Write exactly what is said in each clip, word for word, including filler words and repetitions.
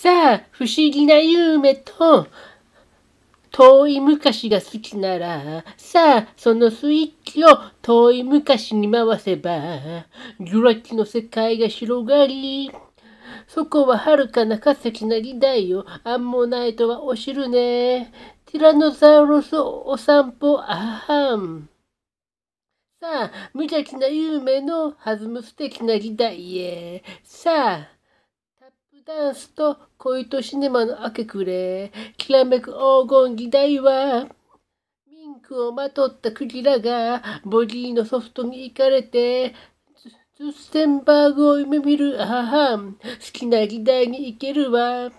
さあ、不思議な夢と遠い昔が好きなら、さあ、そのスイッチを遠い昔に回せば、ジュラ紀の世界が広がり、そこは遥かな化石な時代よ。アンモナイトはお汁ね。ティラノサウルスお散歩、あはん。さあ、無邪気な夢の弾む素敵な時代へ。さあ、タップダンスと恋とシネマの明け暮れ。きらめく黄金時代は、ミンクをまとったクジラがボディのソフトに行かれて、ズッセンバーグを夢見る、あはん。好きな時代に行けるわ。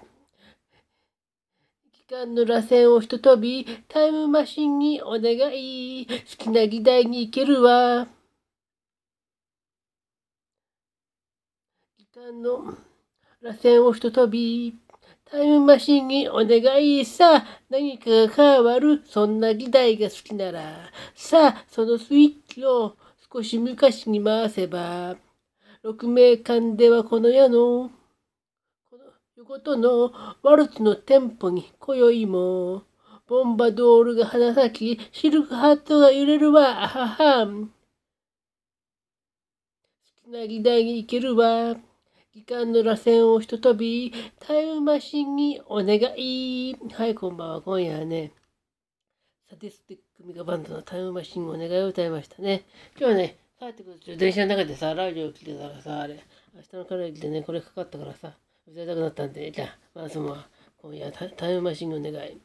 時間の螺旋をひととび、タイムマシンにお願い。好きな時代に行けるわ。時間の螺旋をひととび、タイムマシンにお願い。さあ、何かが変わる。そんな時代が好きなら。さあ、そのスイッチを少し昔に回せば。鹿鳴館ではこの世の、この世ごとのワルツのテンポに今宵も、ボンバドールが花咲き、シルクハットが揺れるわ。あははん。好きな時代に行けるわ。時間の螺旋をひととび、タイムマシンにお願い。はい、こんばんは。今夜はね、サディスティックミカバンドのタイムマシンお願いを歌いましたね。今日はね、帰ってくる途中、電車の中でさ、ラジオを聞いてたらさ、あれ、明日のカレーでね、これかかったからさ、歌いたくなったんで、じゃあ、まあ、その、今夜タ、タイムマシンお願い。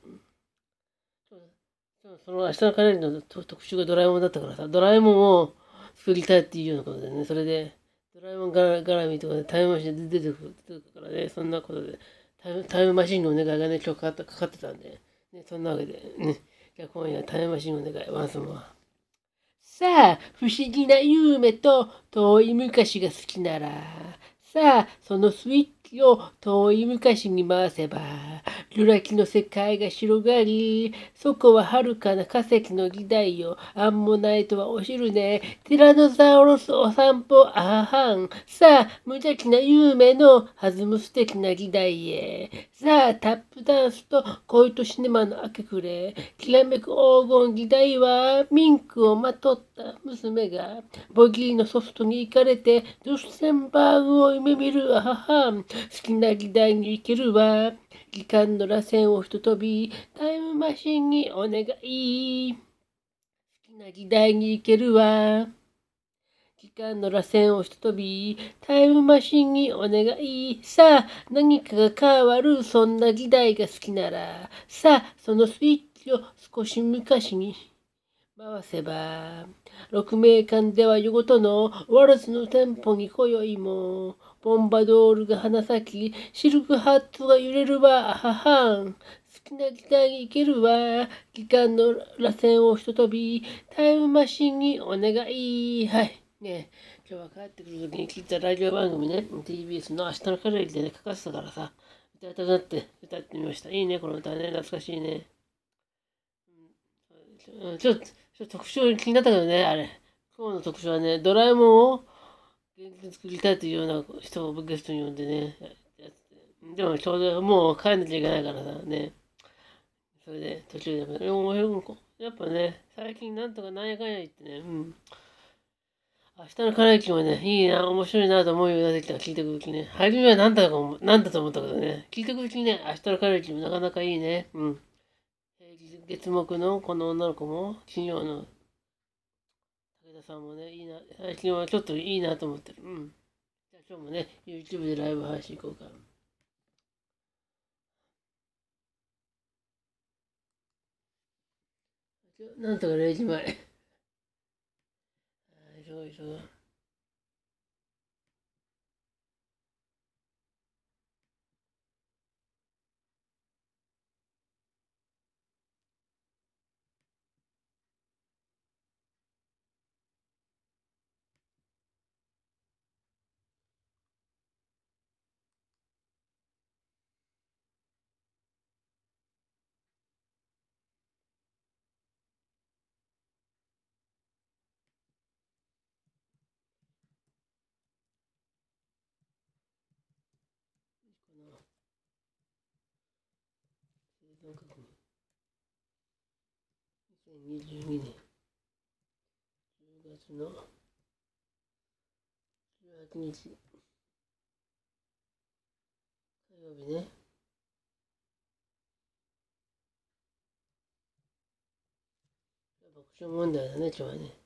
そうその明日のカレーの特集がドラえもんだったからさ、ドラえもんを作りたいっていうようなことでね、それで、ドラえもん絡みとかでタイムマシンで出てくる出てくるからね、そんなことで、タイムタイムマシンのお願いがね、今日かかったかかってたんで、ね、そんなわけで、ね、じゃあ今夜タイムマシンお願い、ワンスモア。さあ、不思議な夢と遠い昔が好きなら、さあ、そのスイッチを遠い昔に回せば、ジュラ紀の世界が広がり、そこは遥かな化石の時代よ。アンモナイトはお汁ね。ティラノサウルスお散歩、あはん。さあ、無邪気な夢の弾む素敵な時代へ。さあ、タップダンスと恋とシネマの明け暮れ。きらめく黄金時代は、ミンクをまとった娘が、ボギーのソフトに行かれて、ドゥッセンバーグを夢見る、あははん。好きな時代に行けるわ。時間の螺旋をひととび、タイムマシンにお願い。好きな時代に行けるわ。時間の螺旋をひととび、タイムマシンにお願い。さあ、何かが変わる。そんな時代が好きなら。さあ、そのスイッチを少し昔に回せば。鹿鳴館では夜ごとのワルツのテンポに今宵も。ボンバドールが花咲き、シルクハットが揺れるわ。あははん。好きな時代に行けるわ。時間の螺旋をひととび、タイムマシンにお願い。はい。ね今日は帰ってくる時に聞いたラジオ番組ね、ティービーエス の明日のカレーでね、かかってたからさ、歌いたくなって歌ってみました。いいね、この歌ね、懐かしいね。うん、ちょっと、ちょっと特徴気になったけどね、あれ。今日の特徴はね、ドラえもんを元気に作りたいというような人をゲストに呼んでね、やってでもちょうどもう帰んなきゃいけないからさ、ね。それで途中で、面白い。やっぱね、最近なんとかなんやかんや言ってね、うん。明日のカレー機もね、いいな、面白いなと思うようになってきた、聞いてくるうちね。初めは何だかも、何だと思ったけどね、聞いてくるうちにね、明日のカレー機もなかなかいいね。うん。月木のこの女の子も、金曜の武田さんもね、いいな、最近はちょっといいなと思ってる。うん。じゃあ今日もね、YouTube でライブ配信行こうか。なんとかれいじまえ。急ごう急ごう。 存確認。にせんにじゅうにねんじゅうがつのじゅうはちにち火曜日ね。爆笑問題だね、今日はね。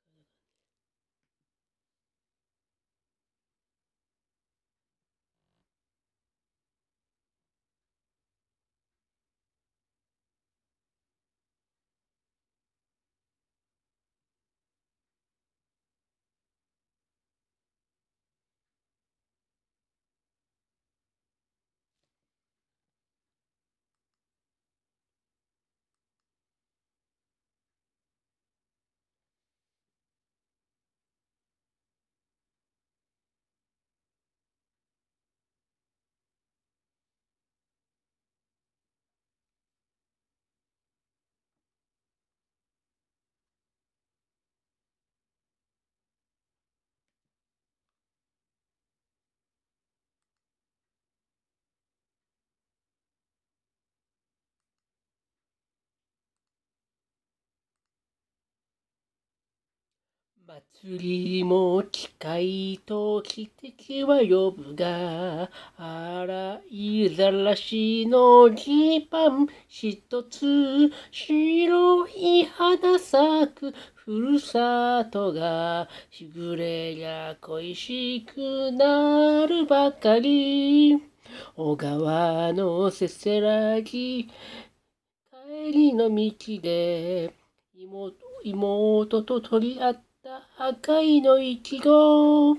祭りも機械と汽笛は呼ぶが、洗いざらしのジーパン一つ、白い花咲くふるさとが、しぐれりゃ恋しくなるばかり。小川のせせらぎ、帰りの道で、妹妹と取り合った赤いのいちご。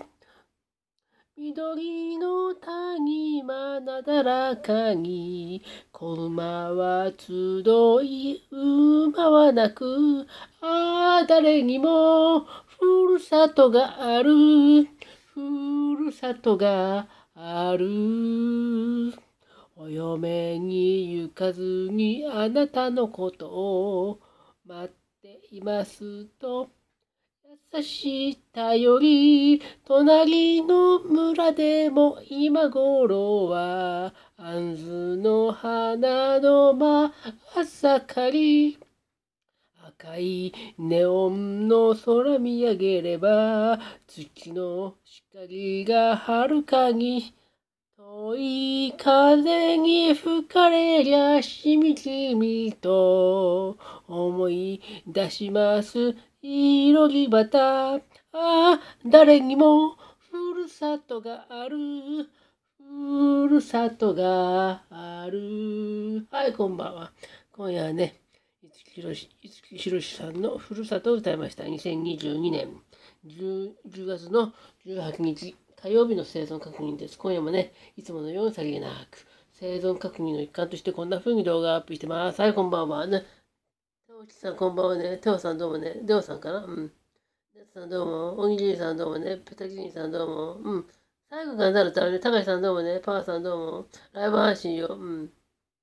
緑の谷間なだらかに、子馬は集い、馬はなく、ああ、誰にも、ふるさとがある、ふるさとがある。お嫁に行かずにあなたのことを待っていますと、優しい頼り、隣の村でも今頃は、杏の花の真っ盛り。赤いネオンの空見上げれば、月の光がはるかに、遠い風に吹かれりゃしみじみと思い出します。いろりばた。ああ、誰にもふるさとがある。ふるさとがある。はい、こんばんは。今夜はね、五木ひろし、五木ひろしさんのふるさとを歌いました。にせんにじゅうにねんじゅうがつのじゅうはちにち火曜日の生存確認です。今夜もね、いつものようにさりげなく、生存確認の一環としてこんな風に動画アップしてます。はい、こんばんは。ね、テオチさんこんばんはね。テオさんどうもね。デオさんかなうん。デオさんどうも。おにぎりさんどうもね。ペタギニさんどうも。うん。最後からなるとあれね。高橋さんどうもね。パワーさんどうも。ライブ配信よ。うん。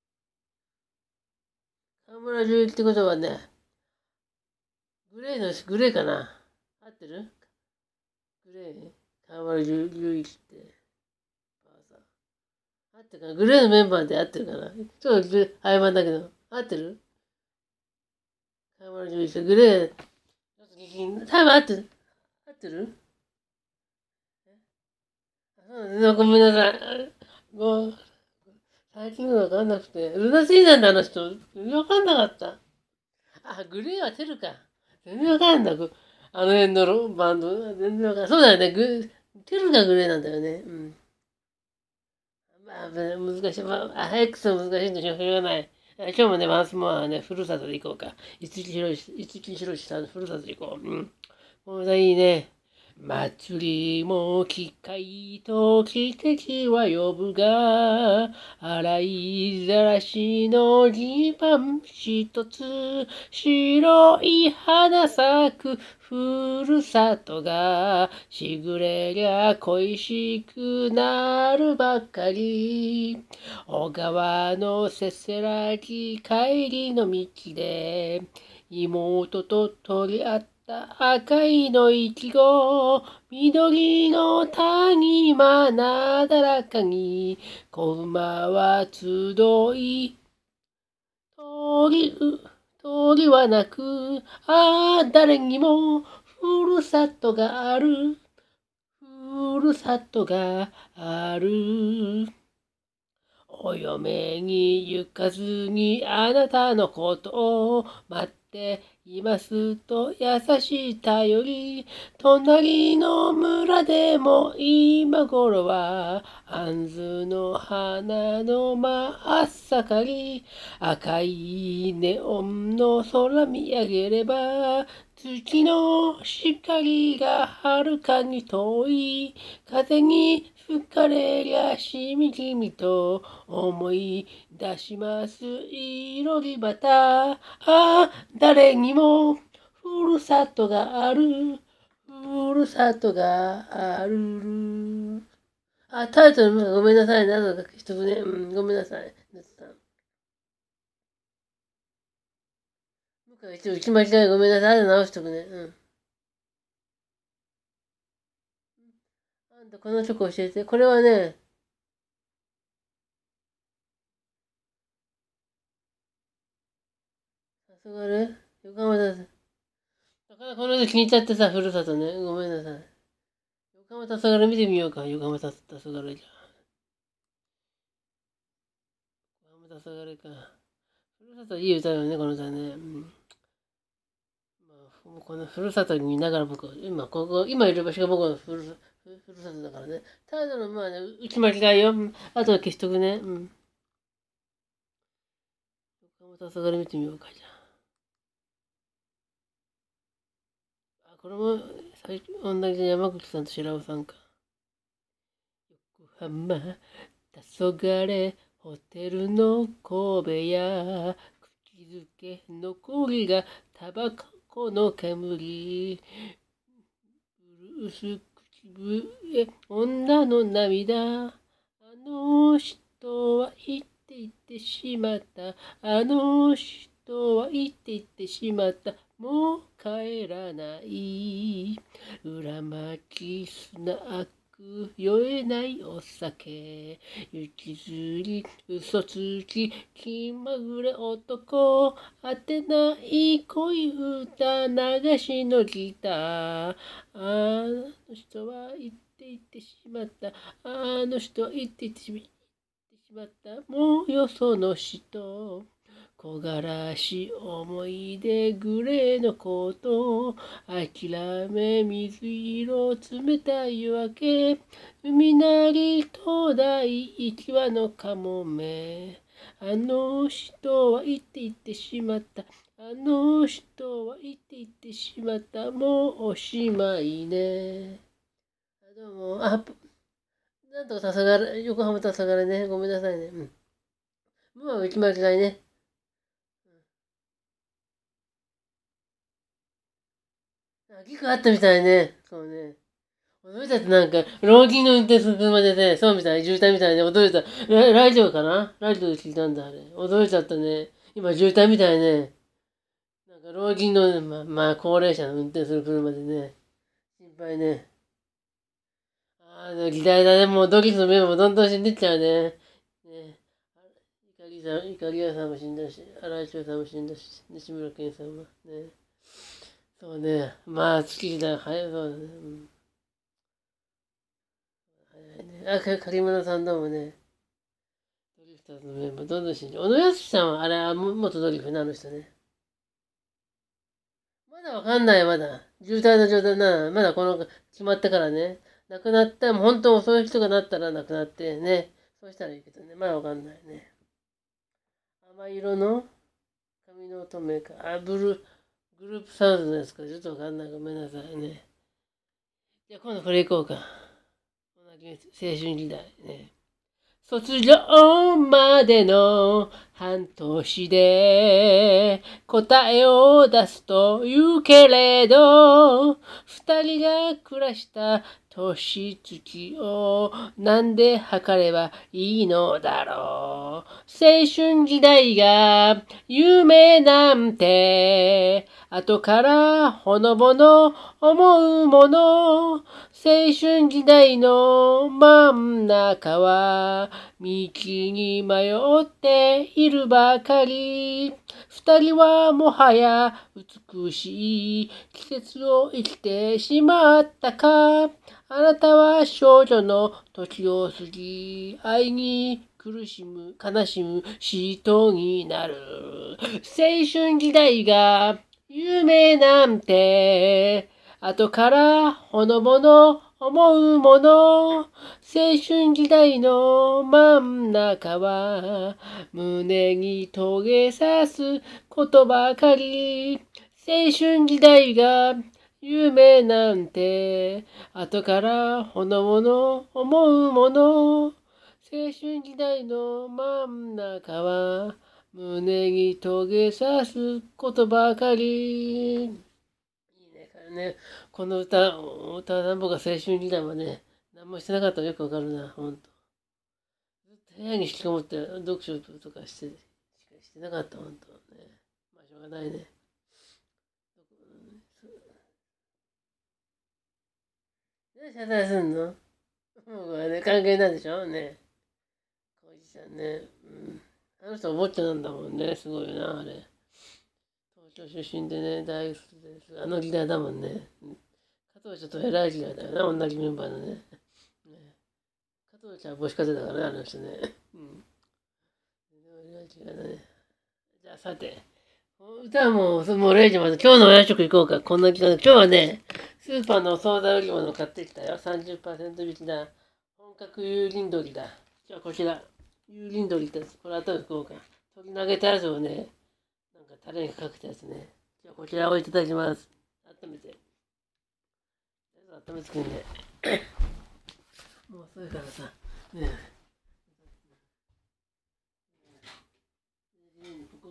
河村隆一ってことはね、グレーの、グレーかな合ってるグレー河村隆一って。パワーさん。合ってるかなグレーのメンバーで合ってるかなちょっと曖昧だけど。合ってる河村隆一。グレー。ちょっと聞き、多分合ってる合ってるうん、ごめんなさい。もう、最近のわかんなくて。ルナシーなんだ、あの人。全然わかんなかった。あ、グレーはテルか。全然わかんない。あの辺のロバンド。全然わかんない。そうだよね。グテルがグレーなんだよね。うん。まあ、難しい。まあ、早く難しいんでしょうがない。今日もね、マンスモアはね、ふるさとで行こうか。五木ひろし、五木ひろしさんのふるさとで行こう。うん。これいいね。祭りも機械と汽笛は呼ぶが、洗いざらしのジーパン一つ、白い花咲くふるさとが、しぐれりゃ恋しくなるばかり。小川のせせらぎ帰りの道で、妹と取り合った赤いのいちご、緑の谷間なだらかに、子馬は集い、 り、通りはなく、ああ、誰にもふるさとがある。ふるさとがある。お嫁に行かずにあなたのことを待っていますと優しい頼り。隣の村でも今頃は杏の花の真っ盛り。赤いネオンの空見上げれば月の光がはるかに遠い。風に吹かれりゃしみじみと思い出します。いろりばた。ああ、誰にもふるさとがある。ふるさとがある。あ、タイトル、ごめんなさい。なぞか一つね。うん、ごめんなさい。僕は一応打ち間違いごめんなさい。直しとくね。うん。あんたこのチョコ教えて。これはね、さすがね。横浜だ。だからこの人気に入っちゃってさ、ふるさとね。ごめんなさい。横浜たそがれ見てみようか。横浜たそがれじゃ。横浜たそがれか。ふるさといい歌よね、この歌ね。うん。まあ、このふるさとにいながら僕、今、ここ、今いる場所が僕のふるふるさとだからね。ただの、まあね、打ち間違いよ。あとは消しとくね。うん。横浜たそがれ見てみようか、じゃあ。あ、これも、最近、同じ山口さんと白尾さんか。横浜、たそがれ、ホテルの神戸や、口づけ残りがタバコの煙。薄口笛、女の涙。あの人は言っていってしまった。あの人は言っていってしまった。もう帰らない。裏巻きスナック、酔えないお酒。雪吊り、嘘つき、気まぐれ男。当てない恋歌、流しのギター。あの人は言って言ってしまった。あの人は言って言ってしまった。もうよその人。木枯らし思い出グレーのコート。諦め水色冷たい夜明け。海なり灯台一羽のカモメ。あの人は言って言ってしまった。あの人は言って言ってしまった。もうおしまいね。あ、どうも。あ、なんとかたさがれ、横浜たさがれね。ごめんなさいね。うん。まあ、打ち間違いね。あ、結構あったみたいね。そうね。驚いたってなんか、老人の運転する車でね、そうみたい、渋滞みたいで驚いた。ララジオかなラジオで聞いたんだ、あれ。驚いちゃったね。今、渋滞みたいね。なんか、老人の、ま、まあ、高齢者の運転する車でね。心配ね。ああ、時代だね。もう、ドキの目もどんどん死んでっちゃうね。ね。いかりさん、いかりやさんも死んだし、荒井翔さんも死んだし、西村健さんもね。そうね。まあ、月日だ。早い、そうだね。うん。早いね。あ、か、柿村さんどうもね。ドリフターズのメンバー、どんどん死んじゃう。小野康さんは、あれ、あも元ドリフね、あの人ね。まだわかんない、まだ。渋滞の状態な、まだこの、決まってからね。亡くなった、もう本当そういう人がなったら亡くなってね。そうしたらいいけどね。まだわかんないね。甘色の髪の乙女か。あ、ブルー、グループサウンドですか。ちょっとわかんない。ごめんなさいね。じゃあ今度これいこうか。同じ青春時代ね。卒業までの半年で答えを出すと言うけれど、二人が暮らした年月をなんで測ればいいのだろう。青春時代が夢なんて、後からほのぼの思うもの。青春時代の真ん中は、道に迷っているばかり。二人はもはや美しい季節を生きてしまったか。あなたは少女の時を過ぎ、愛に苦しむ、悲しむ人になる。青春時代が夢なんて、後からほのぼの思うもの。青春時代の真ん中は、胸に棘刺すことばかり。青春時代が夢なんて、後からほのぼの思うもの。青春時代の真ん中は、胸に棘刺すことばかり。いいね、これね。この歌、歌は僕が青春時代はね、何もしてなかったらよくわかるな、ほんと。ずっと部屋に引きこもって読書とかして、しかしてなかった、ほんと。ね。まあ、しょうがないね。何謝罪すんの？僕はね、関係ないでしょね。浩二ちゃんね。うん。あの人お坊ちゃんなんだもんね。すごいよな、あれ。東京出身でね、大学で、あの時代だもんね。加藤茶と偉い時代だよな、同じメンバーのね。ね加藤茶は母子家庭だからね、あの人ね。うん。偉い時代だね。じゃあさて、歌はもう、もうれいじまで、今日のお夜食行こうか。こんな時間で。今日はね、スーパーのお惣菜売り物を買ってきたよ。さんじゅっパーセント引きだ。本格油淋鶏だ。じゃあこちら。油淋鶏ってやつ。これ後で食おうか。鶏投げたやつをね、なんかタレにかけたやつね。じゃあこちらをいただきます。温めて。温めつくんで。もう遅いからさ。ねえ。ここ。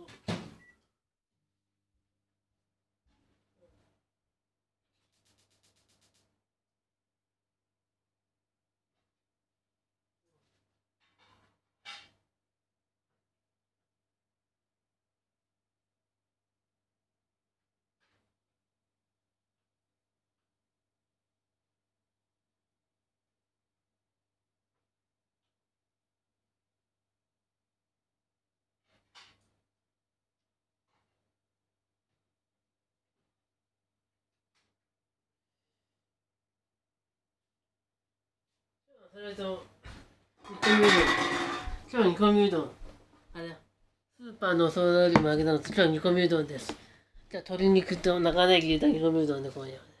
それと、煮込みうどん。今日煮込みうどん。あれ、スーパーのお惣菜よりも揚げたのと、今日煮込みうどんです。じゃあ、鶏肉と長ネギ入れた煮込みうどんで、今夜はね。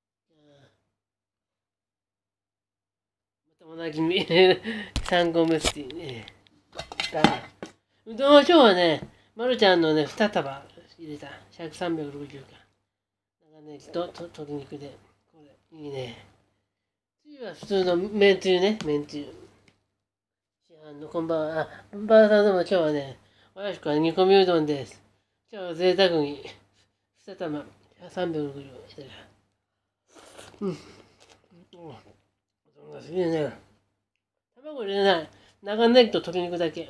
またおなじみ、さんごめスティね。うどんは今日はね、まるちゃんのね、に束入れた。ひゃく、さんびゃくろくじゅうか。長ネギとと鶏肉で。これ、いいね。つゆは普通のめんつゆね、めんつゆ。市販のこんばんは。あ、こんばんはさんどうも今日はね、おやしくは煮込みうどんです。今日は贅沢に、に玉、さんびゃくろくじゅういただきます。うん。うどんが好きでね。卵入れない。長ネギと鶏肉だけ。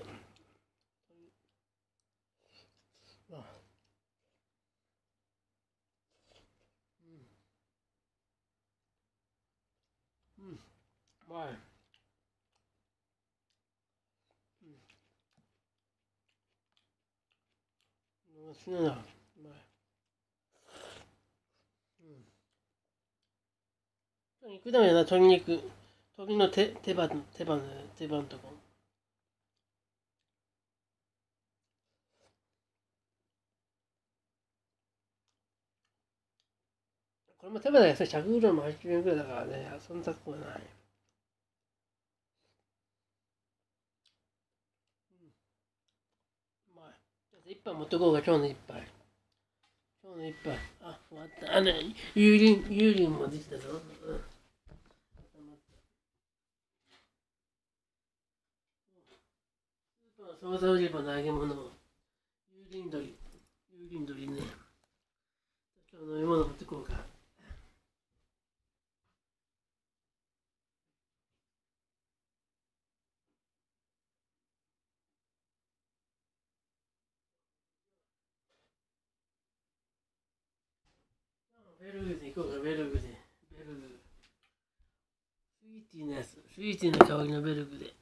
うん。うまい。好きなんだ。うまい。うん。肉だめだな、鶏肉。鶏の手、手羽、手羽の、手羽のとこ。これも手羽だよ。ひゃくグラムはちじゅうえんくらいだからね。そんな高くはない。うまい。一杯持ってこうか、今日の一杯。今日の一杯。あ、終わった。あの、油淋、油淋もできたぞ。うん。スーパーの惣菜売り場の揚げ物。油淋鶏。油淋鶏ね。今日飲み物持ってこうか。 ベルグで行こうか、ベルグで。ベルグ。スイーティーなやつ。スイーティーな香りのベルグで。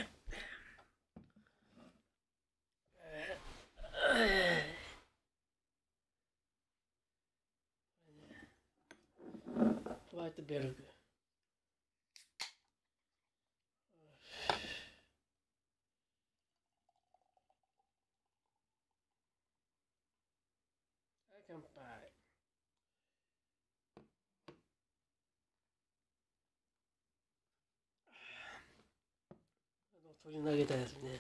ホワイトベルグ。乾杯。取り投げたやつね。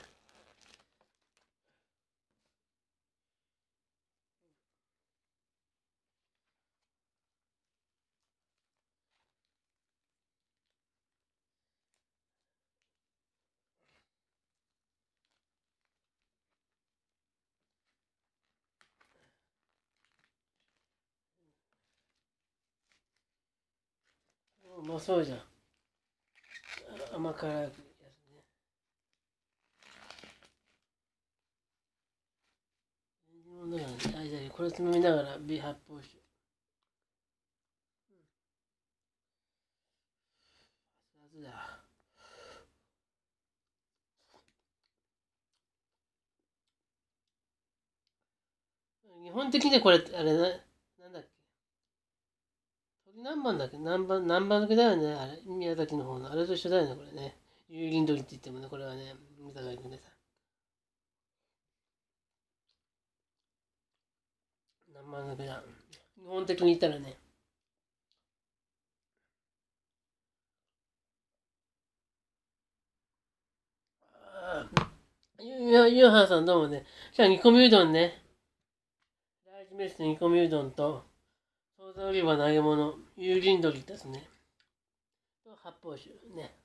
うまそうじゃん。甘辛いやつね。これつまみながら微発泡酒。熱々だ。日本的にこれ、あれな、なんだっけ。鳥南蛮だっけ、南蛮、南蛮漬けだよね。あれ、宮崎の方の。あれと一緒だよね、これね。有林鳥って言ってもね、これはね、三鷹君でさ。南蛮漬けだ。日本的に言ったらね。ああ、ゆゆうはんさんどうもね。じゃあ煮込みうどんね。大事メス煮込みうどんと、惣菜売り場の揚げ物、有林鳥ですね。と発泡酒ね。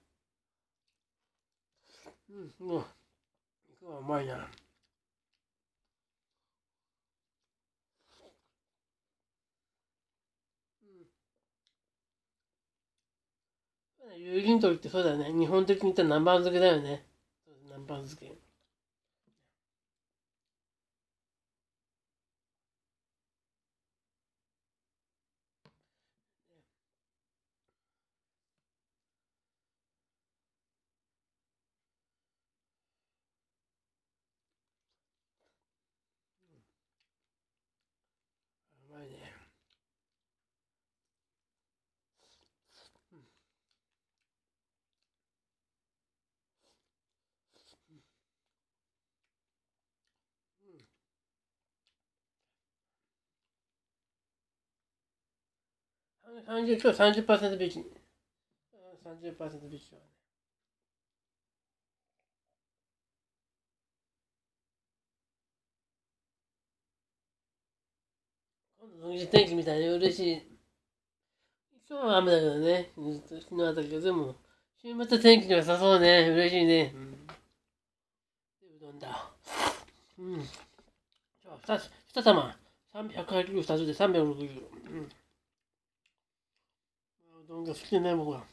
うん、もう、肉はうまいな。有林鳥ってそうだよね。日本的に言ったら南蛮漬けだよね。南蛮漬け。うまいね。さんじゅう、今日さんじゅっパーセント引き。さんじゅっパーセント引きはね。今度の天気みたいに嬉しい。今日は雨だけどね。昨日あったけど、でも、週末天気が良さそうね。嬉しいね。うん。うどんだ。うん。じゃあ、二つ、二玉。さんびゃくはちじゅうふたつでさんびゃくろくじゅう。うん。うどんが好きでね、僕は。う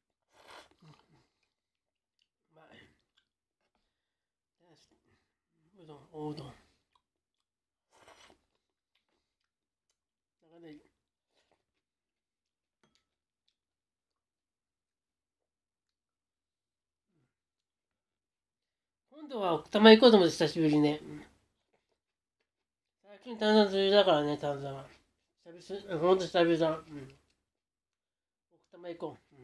まい。うどん、おうどん。長ネギ。今度は奥多摩行こうと思って久しぶりにね。うん、最近炭酸水だからね、炭酸は。久々、ほんと久々。うん。奥多摩行こう。うん。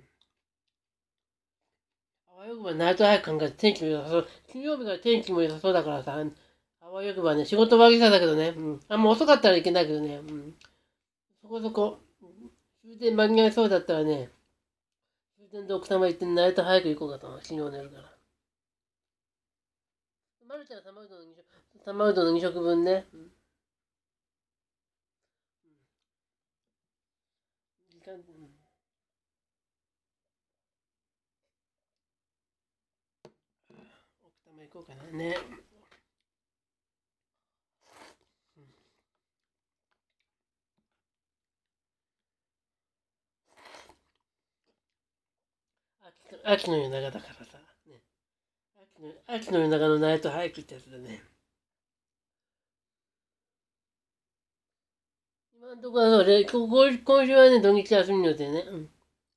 あわよくばナイトハイク考えて天気も良さそう。金曜日から天気も良さそうだからさ。あわよくばね、仕事終わりさだけどね。うん。あんま遅かったらいけないけどね。うん。そこそこ。終電間に合いそうだったらね、終電で奥多摩行ってナイトハイク行こうかと。昨日寝るから。まるちゃん玉うどんのに食、玉うどんのに食分ね。うん。時間、うん。奥多摩行こうかな。ね。秋の夜長だからさ。ね。秋の秋の夜長のナイトハイクってやつだね。今今んとこはそうで、ここ今週はね、土日休みの予定ね。うん。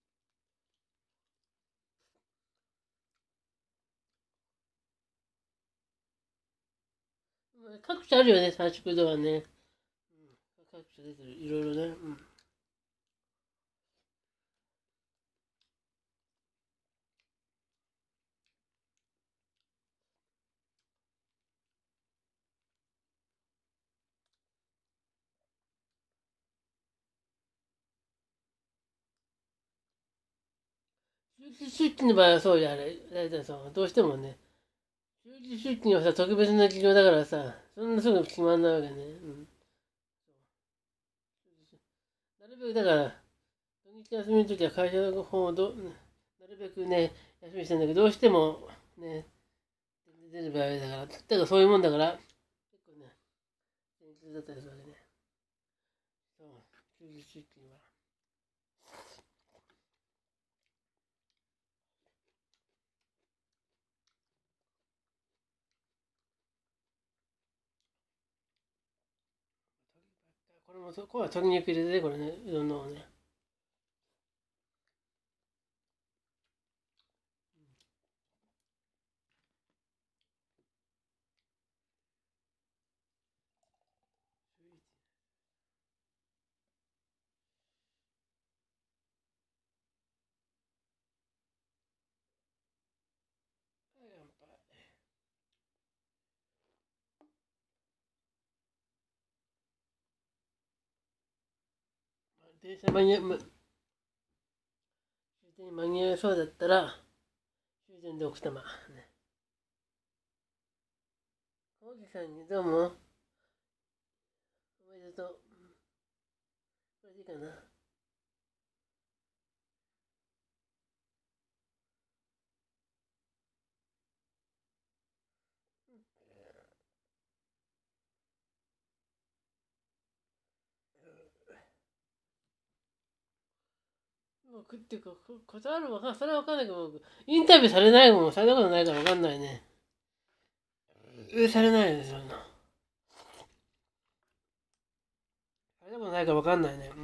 各地あるよね、社畜度はね。うん、各地出てる、いろいろね。うん。休日出勤の場合はそうじゃあれ。大体さ、どうしてもね、休日出勤はさ、特別な事情だからさ、そんなすぐ決まんないわけね。うん。なるべくだから、土日休みの時は会社の方をど、なるべくね、休みしてんだけど、どうしてもね、出る場合だから、だからそういうもんだから、結構ね、前日だったりするわけね。そう、休日出勤は。これも、これは鶏肉入れてね、これね、うどんのね。電車間に合う、終電に間に合いそうだったら、終電で奥多摩。ね。大木さんにどうも、おめでとう。これでいいかな。僕っていうか、断るわか、それはわかんないけど、僕、インタビューされないもん、されたことないからわかんないね。え、されないですよ。されたことないからわかんないね。うん。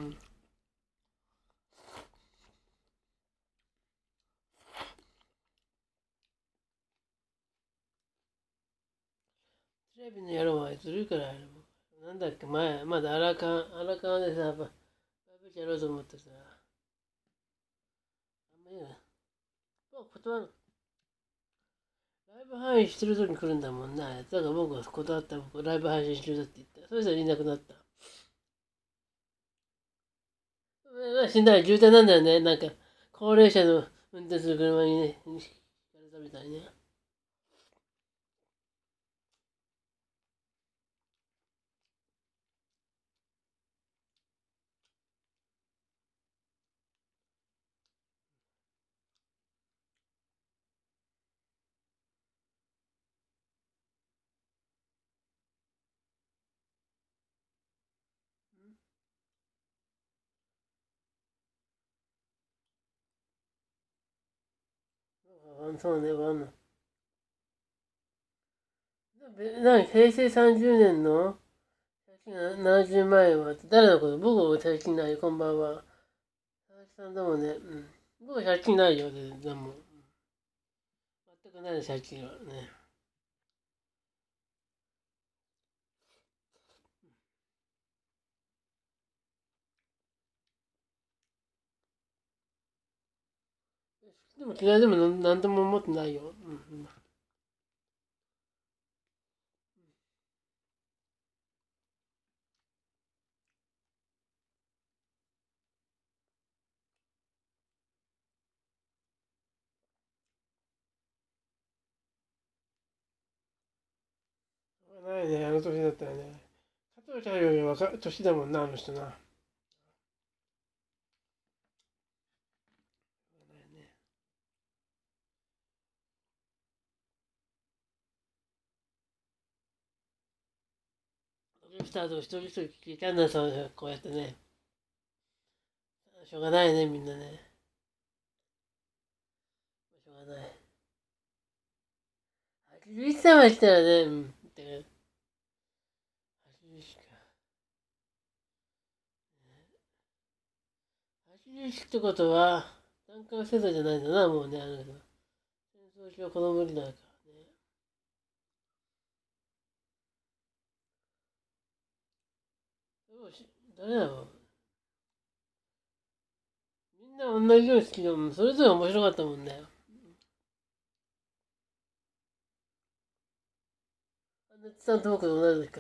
テレビのやろうはずるいからやる。なんだっけ、前、まだ荒川、荒川でさ、バーベキューやろうと思ってさ、あんまりね、もう断る。ライブ配信してる時に来るんだもんな。だから僕は断った。僕、ライブ配信中だって言った。そしたらいなくなった。まあ、死んだら渋滞なんだよね。なんか、高齢者の運転する車にね、引かれたみたいね。あ、そうね、わかんない。な平成さんじゅうねんの借金がななじゅうまん円は誰のこと？僕は借金ないよ、こんばんは。佐々木さんどうもね。うん。僕は借金ないよ、全然もう。全くない借金はね。でも嫌いでも何とも思ってないよ。うん。ないね、あの年だったらね。加藤茶より若い年だもんな、あの人な。スタート一人一人聞いたんだ、そう、こうやってね。しょうがないね、みんなね。しょうがない。はちじゅういっさいまで来たらね、うん。ってはちじゅういちか。 終式ってことは、段階世代じゃないんだな、もうね、あの人。戦争中は子供になるからね。どうし、誰だろう。みんな同じように好きだもん。それぞれ面白かったもんね。あんなちさんと僕と同じ時か。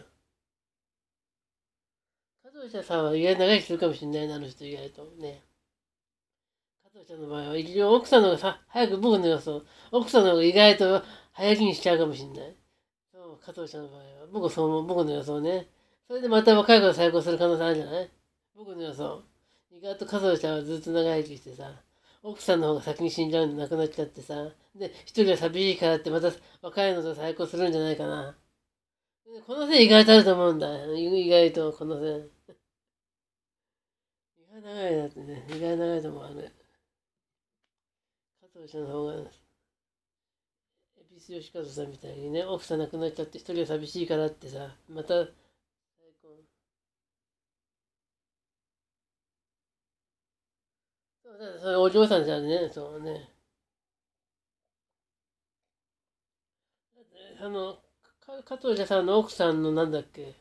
加藤茶さんは意外と長生きするかもしれないな、あの人意外とね。加藤ちゃんの場合は、一応奥さんの方がさ、早く僕の予想、奥さんの方が意外と早生きにしちゃうかもしれない。そう、加藤ちゃんの場合は。僕そう思う、僕の予想ね。それでまた若い子が再婚する可能性あるんじゃない？僕の予想。意外と加藤ちゃんはずっと長生きしてさ、奥さんの方が先に死んじゃうんで亡くなっちゃってさ、で、一人は寂しいからってまた若いのと再婚するんじゃないかな。この線意外とあると思うんだ。意外とこの線。意外長いなってね。意外長いと思う、あれ。加藤ちゃんの方が、エビス吉和さんみたいにね、奥さん亡くなっちゃって一人は寂しいからってさ、また、再婚。そうだ、それお嬢さんじゃんね、そうね。あの、加藤茶さんの奥さんのなんだっけ、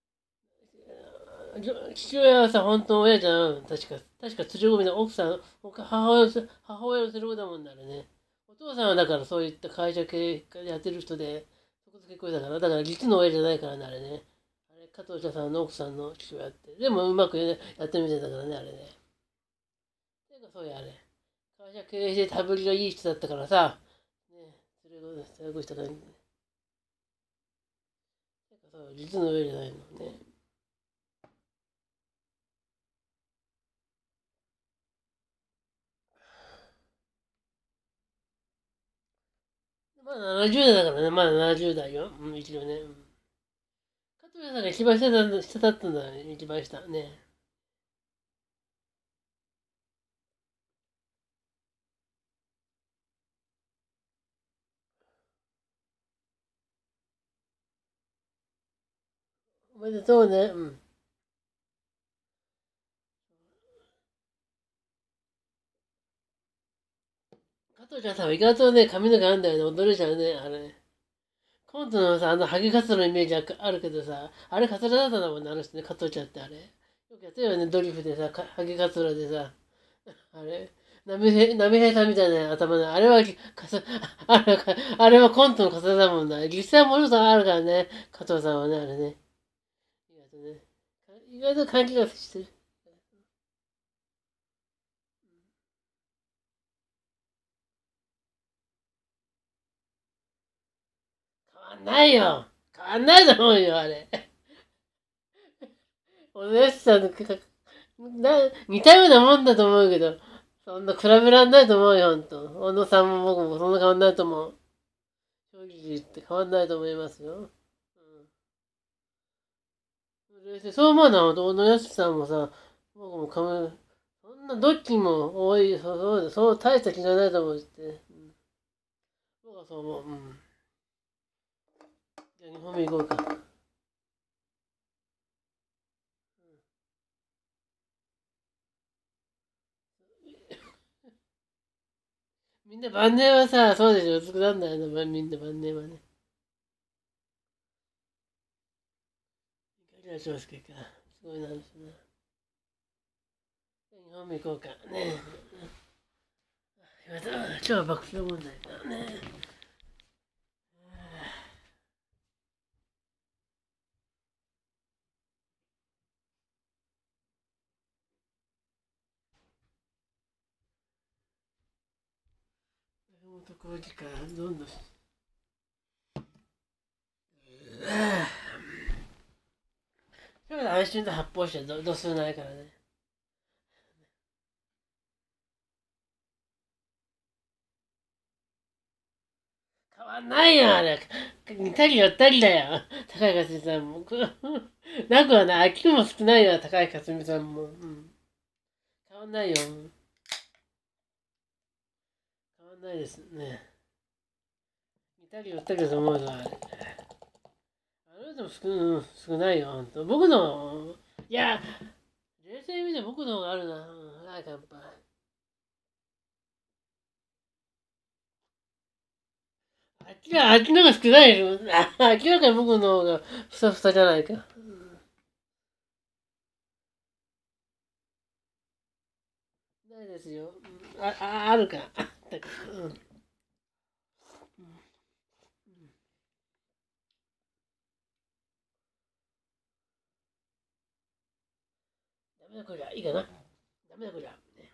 父親はさ、本当の親じゃん。確か、確か鶴込の奥さん、母親、母親の鶴込だもんだね。お父さんはだからそういった会社系やってる人で、そこそ結婚だから、だから実の親じゃないからね、あれね。あれ、加藤茶さんの奥さんの父親って。でもうまく、ね、やってみてたからね、あれね。てか、そうや、あれ。会社経営して食べりがいい人だったからさ、ね、それを、そういう人だね。てか、そう、実の親じゃないのね。まだななじゅう代だからね、まだななじゅう代よ。うん、一応ね。うん、加藤さんが一番下だった下だったんだね、一番下。ね。おめでとうね。うん。加藤ちゃんさ、意外とね、髪の毛あんだよね。驚いちゃうね、あれ。コントのさ、あの、ハゲカツラのイメージあるけどさ、あれカツラだったんだもんね、あの人ね、加藤ちゃんってあれ。よくやってるよね、ドリフでさ、ハゲカツラでさ、あれ。なめへ、なめへさんみたいな頭の、あれは、かさ、あれは、あれはコントのカツラだもんな。実際ものさんあるからね、加藤さんはね、あれね。意外とね。意外と関係がしてる。変わんないよ。変わんないと思うよ、あれ。お姉さんのな、似たようなもんだと思うけど、そんな比べらんないと思うよ、ほんと。小野さんも僕もそんな変わんないと思う。正直言って変わんないと思いますよ。うん、そう思うのは、小野康さんもさ、僕もかむ、そんなどっちも多い、そう、そう、そう大した気がないと思うって。うん、僕はそう思う。うん。じゃあにほんめ行こうか。みんな晩年はさ、そうでしょ、薄くなんだよね、みんな晩年はね。いかがしますか。すごいなんですね。にほんめ行こうか。ね。今日は爆笑問題だね。山本浩二か、どんどん。今日は安心と発泡酒は度数ないからね。変わんないよ、あれ。似たり寄ったりだよ。高いかすみさんも。なくはない。飽きも少ないよ、高いかすみさんも。うん。変わんないよ。変わんないですね。似たり寄ったりだと思うぞ、あれ。あの人も少,、うん、少ないよ、ほんと。僕の、いや、冷静に見て僕の方があるな。 はい、乾杯。あっちは、あっちの方が少ないでしょ。あ明らかに僕の方がふさふさじゃないか。ないですよ。あ、あ、あるか。あったか。うん。ダメだこりゃ。いいかな。ダメだこりゃ。ね、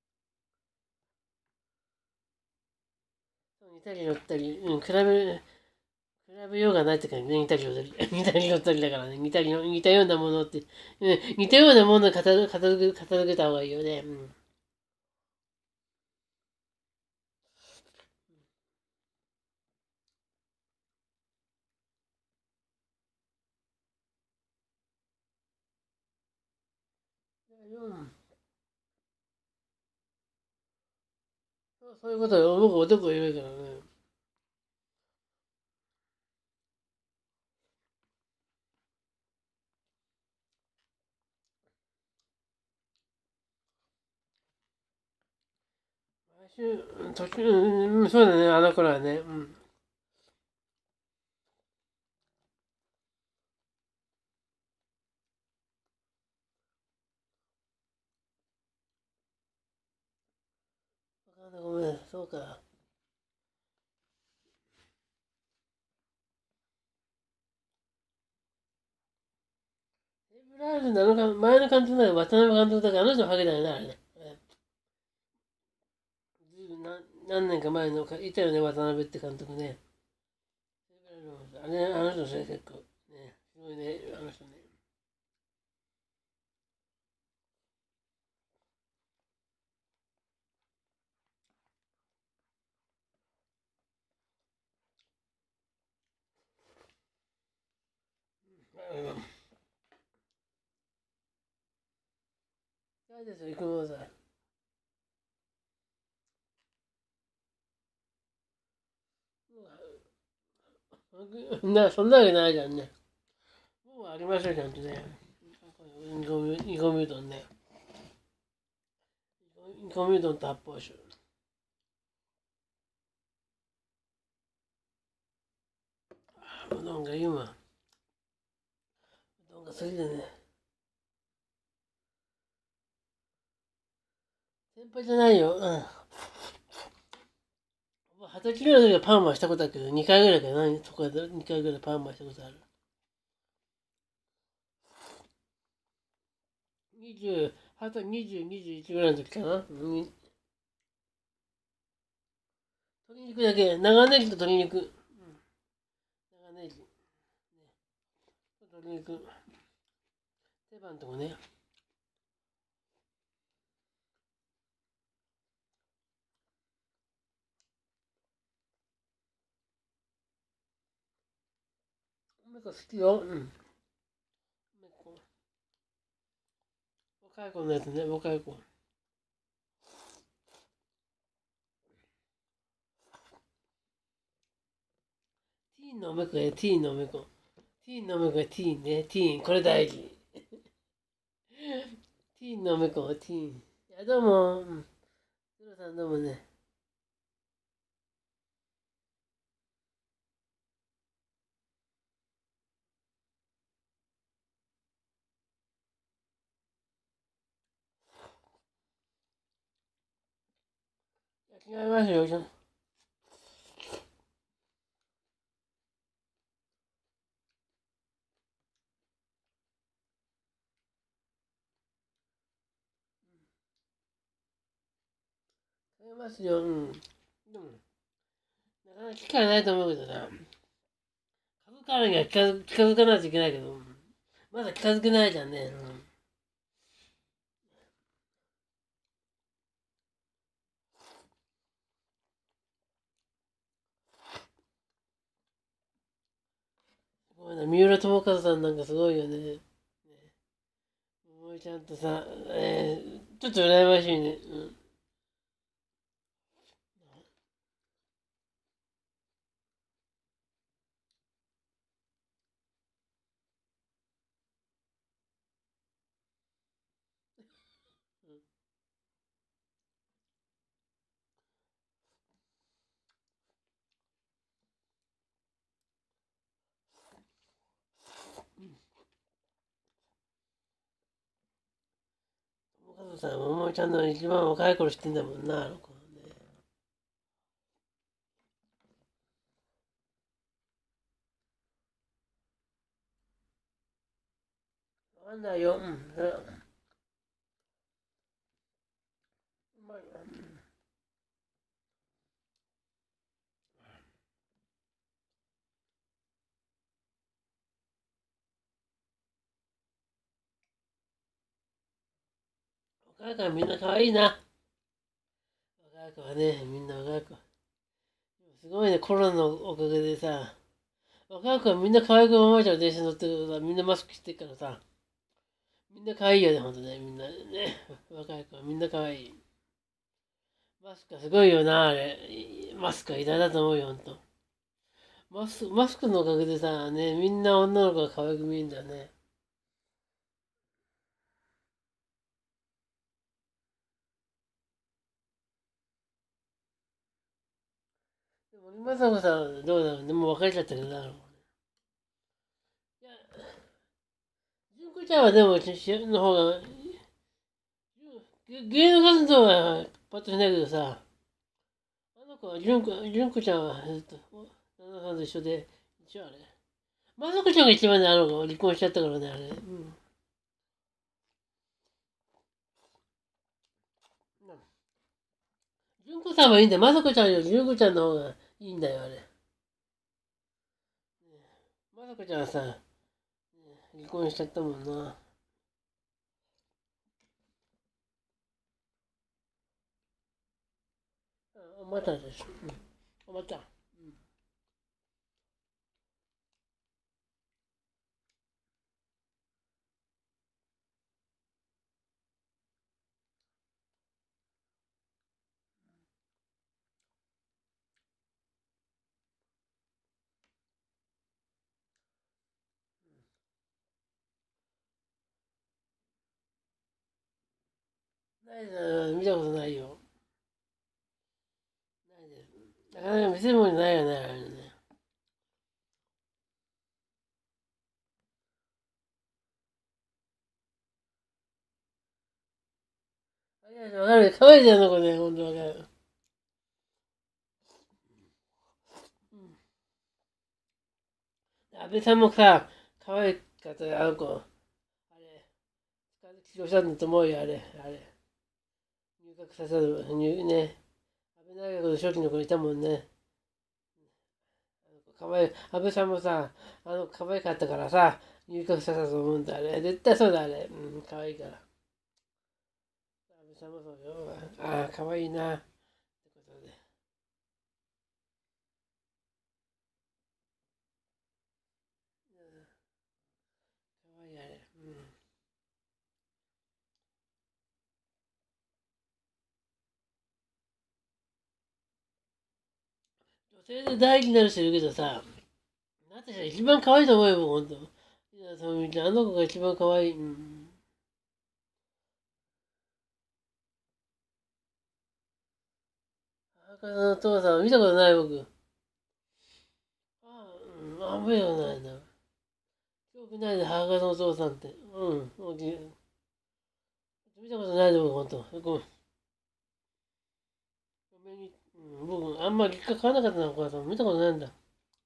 似たり寄ったり、うん、比べ、比べようがないって感じね。似たり寄ったり。似たり寄ったりだからね。似たり、似たようなものって。うん、似たようなものを片付け、片付け、片付けた方がいいよね。うん。うん。そうそういうことよ。僕男言うからね。毎週、うん途中、うん、そうだね。あの頃はね。うん。わかんない。ごめん。そうか。エブラーズなのか、前の監督だよ。渡辺監督だから、あの人もハゲだよね、あれね。ずいぶん何何年か前のかいたよね、渡辺って監督ね。あれ、あの人ね、結構。ね、すごいね、あの人ね。うん。ないですよ、生駒さん。な、そんなわけないじゃんね。もうありましょう、ちゃんとね。煮込み、煮込みうどんね。煮込みうどんと発泡酒。うどんがいいわ。うどんが好きでね。先輩じゃないよ。うん。二十歳ぐらいの時はパーマしたことあるけど、にかいぐらいかな。そこでにかいぐらいパーマしたことある。にじゅう、はた、にじゅう、にじゅういちぐらいの時かな。うん、鶏肉だけ、長ネギと鶏肉。うん、長ネギ。ね、鶏肉。手羽とかね。梅子好きよ。うん。梅子。若い子のやつね、若い子。ティーンの梅子や、ティーンの梅子。ティーンの梅子や、ティーンね、ティーン。これ大事。ティーンの梅子、ティーン。いや、どうも。うん。ゾロさんどうもね。違いますよ。違いますよ。うん。でも、なかなか機会ないと思うけどな。株からには近づ近づかないといけないけど、まだ近づけないじゃんね。うん。すごいな。三浦友和さんなんかすごいよね。もうちゃんとさ、えー、ちょっと羨ましいね。うん。 そうさ、ももちゃんの一番若い頃知ってんだもんな、あの子ね。わかんないよ。うん。それうまいな。若い子はみんな可愛いな。若い子はね、みんな若い子。すごいね、コロナのおかげでさ、若い子はみんな可愛くままちゃん電車乗ってるけどさ、みんなマスクしてるからさ、みんな可愛いよね、ほんとね、みんなね。若い子はみんな可愛い。マスクはすごいよな、あれ。マスクは偉大だと思うよ、ほんと。マスク、マスクのおかげでさ、ね、みんな女の子が可愛く見えるんだよね。でも、今さこさん、どうだろうね、もう別れちゃったけどな。いや、純子ちゃんはでも、しの方が、芸能活動はパッとしないけどさ、あの子は、純子、純子ちゃんは、えっと、旦那さんと一緒で、一応あれ。まさこちゃんが一番ね、あの子、離婚しちゃったからね、あれ。うん。純子さんはいいんだよ。まさこちゃんより純子ちゃんの方がいいんだよ、あれ。まさこちゃんはさ、離婚しちゃったもんな。あ、またです。うん。また。うん。ないな、見たことないよ。ないです。なかなか見せるもんないよね、あれね。あいや、わかる。可愛いじゃん、あの子ね、ほんとわかる。うん。安倍さんもさ、可愛かったよ、あの子。あれ、使って起用したんだと思うよ、あれ。あれ。入閣させる、入ね。安倍内閣の初期の子いたもんね。かわいい。安倍さんもさ、あの、可愛かったからさ、入閣させたと思うんだ、あれ。絶対そうだ、あれ。うん、可愛いから。安倍さんもそうよ。ああ、可愛いな。ってことで。可愛いあれ。うん。女性で大事になる人いるけどさ、なってさ、一番可愛いと思うよ、ほんと。いや、そうみたいな、あの子が一番可愛い。うん。赤のお父さん見たことない、僕。ああ、うん、あんまりことないな。記憶ないで、母方のお父さんって。うん。見たことないで、僕、ほんと。ごめん。ごめん、うん、僕、あんまり一回買わなかったな、お母さん。見たことないんだ。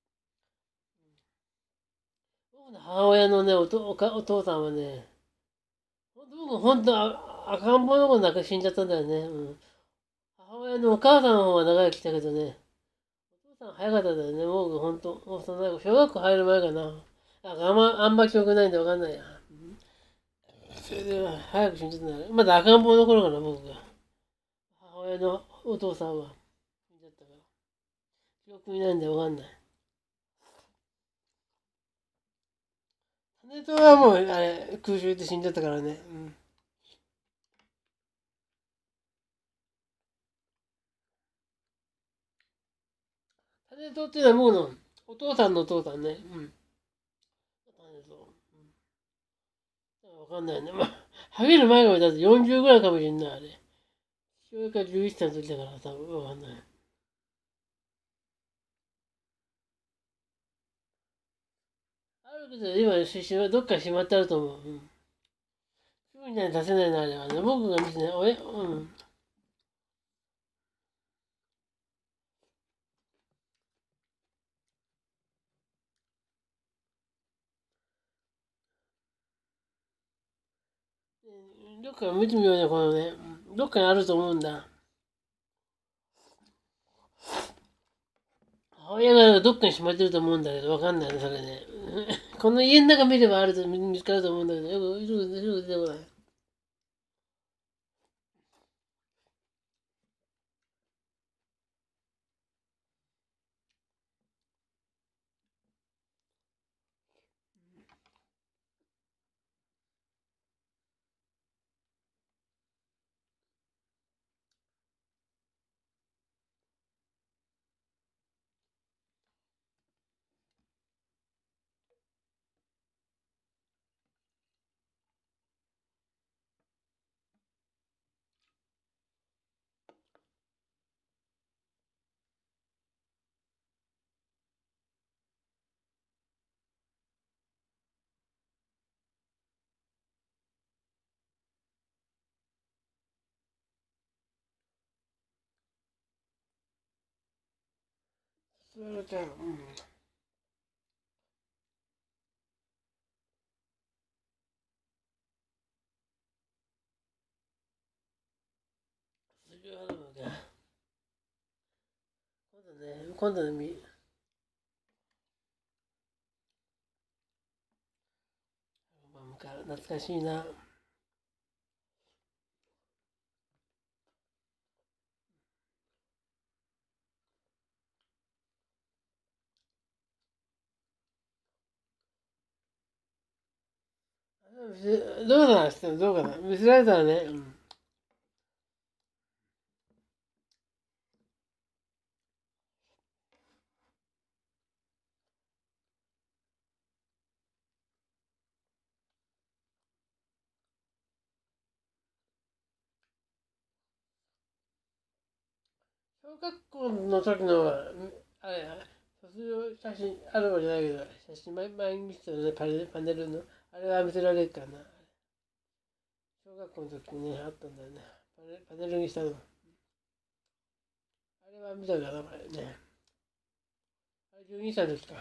僕の母親のね、おとおかお父さんはね、ほんと僕、ほんとあ赤ん坊の子亡く死んじゃったんだよね。うん。母親のお母さんの方が長生きしたけどね、お父さん早かったんだよね。僕、ほんと、幼い子、小学校入る前かな。ああんま、あんま記憶ないんでわかんないや。うん。それで、早く死んじゃったんだね。まだ赤ん坊の頃かな、僕が。母親のお父さんは死んじゃったから。記憶にないんでわかんない。姉とはもう、あれ、空襲で死んじゃったからね。うん。姉とっていうのは僕のお父さんのお父さんね。うん。姉と。うん。わかんないね。まあ、ハゲる前がだってよんじゅうぐらいかもしれんない、あれ。父親からじゅういっさいの時だから多分わかんない。あるけど、今、ししどっかしまってあると思う。うん。 すぐには出せないな、あれはね。僕が見てね、おえ、うん。どっか見てみようね、このね。どっかにあると思うんだ。母親がどっかにしまってると思うんだけど、わかんないね、それね。この家の中見ればあると見つかると思うんだけど、よく、よく、よく出てこない。それじゃあ、うん。それはあるのか。今度ね、今度ね、み、懐かしいな。どうかな、してどうかな。見せられたらね、うん。小学校の時の、あれ、卒業写真、あるわけじゃないけど、写真、前前に見せたね、パネル、パネルの、あれは見せられるかな。小学校の時にね、あったんだよね。パネパネルにしたの。あれは見たかな、これね。あれじゅうにさいの時か。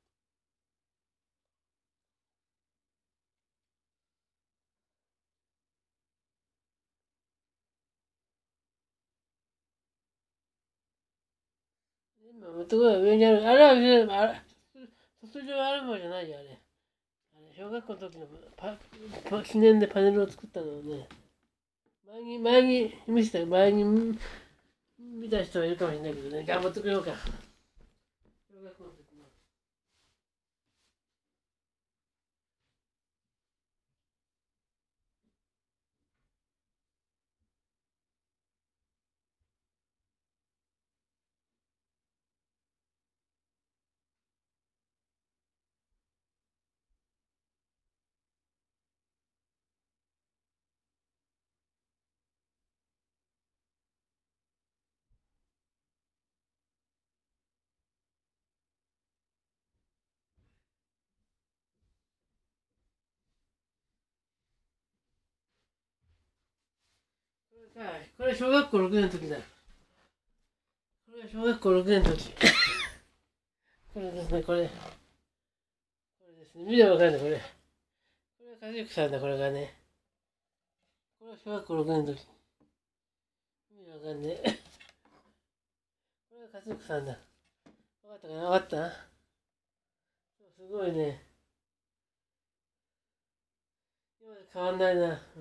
今、ところが上にある。あれは見せあれ、卒業アルバムじゃないよ、あれ。あれ小学校の時のパパ記念でパネルを作ったのをね、前に、前に見せた、前に見た人はいるかもしれないけどね、頑張ってくれようか。小学校の時の。これ小学校ろくねんの時だ。これは小学校ろくねんの時。これですね、これ。これですね。見ればわかるね、これ。これは和之さんだ、これがね。これは小学校ろくねんの時。見ればわかんねえ。これは和之さんだ。わかったかな、わかった、すごいね。今まで変わんないな。うん。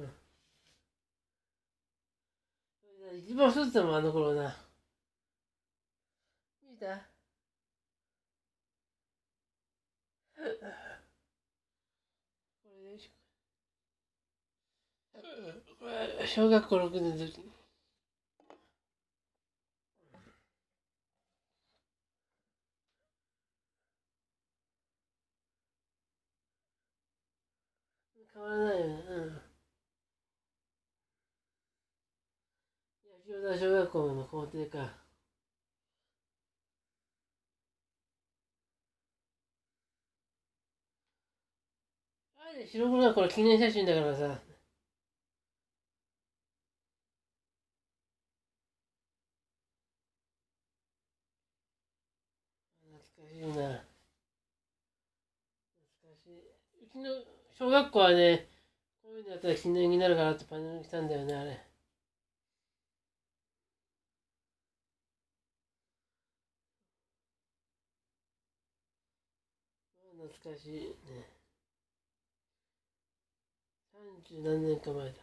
一番太ってたもん、あの頃な。見た、これで、これ小学校ろくねんの時。変わらないよね。うん。塩田小学校の校庭か。あれ、白黒はこれ記念写真だからさ。 うちの小学校はね、こういうのやったら記念になるからってパネルにしたんだよね、あれ。懐かしいね。さんじゅう何年か前だ。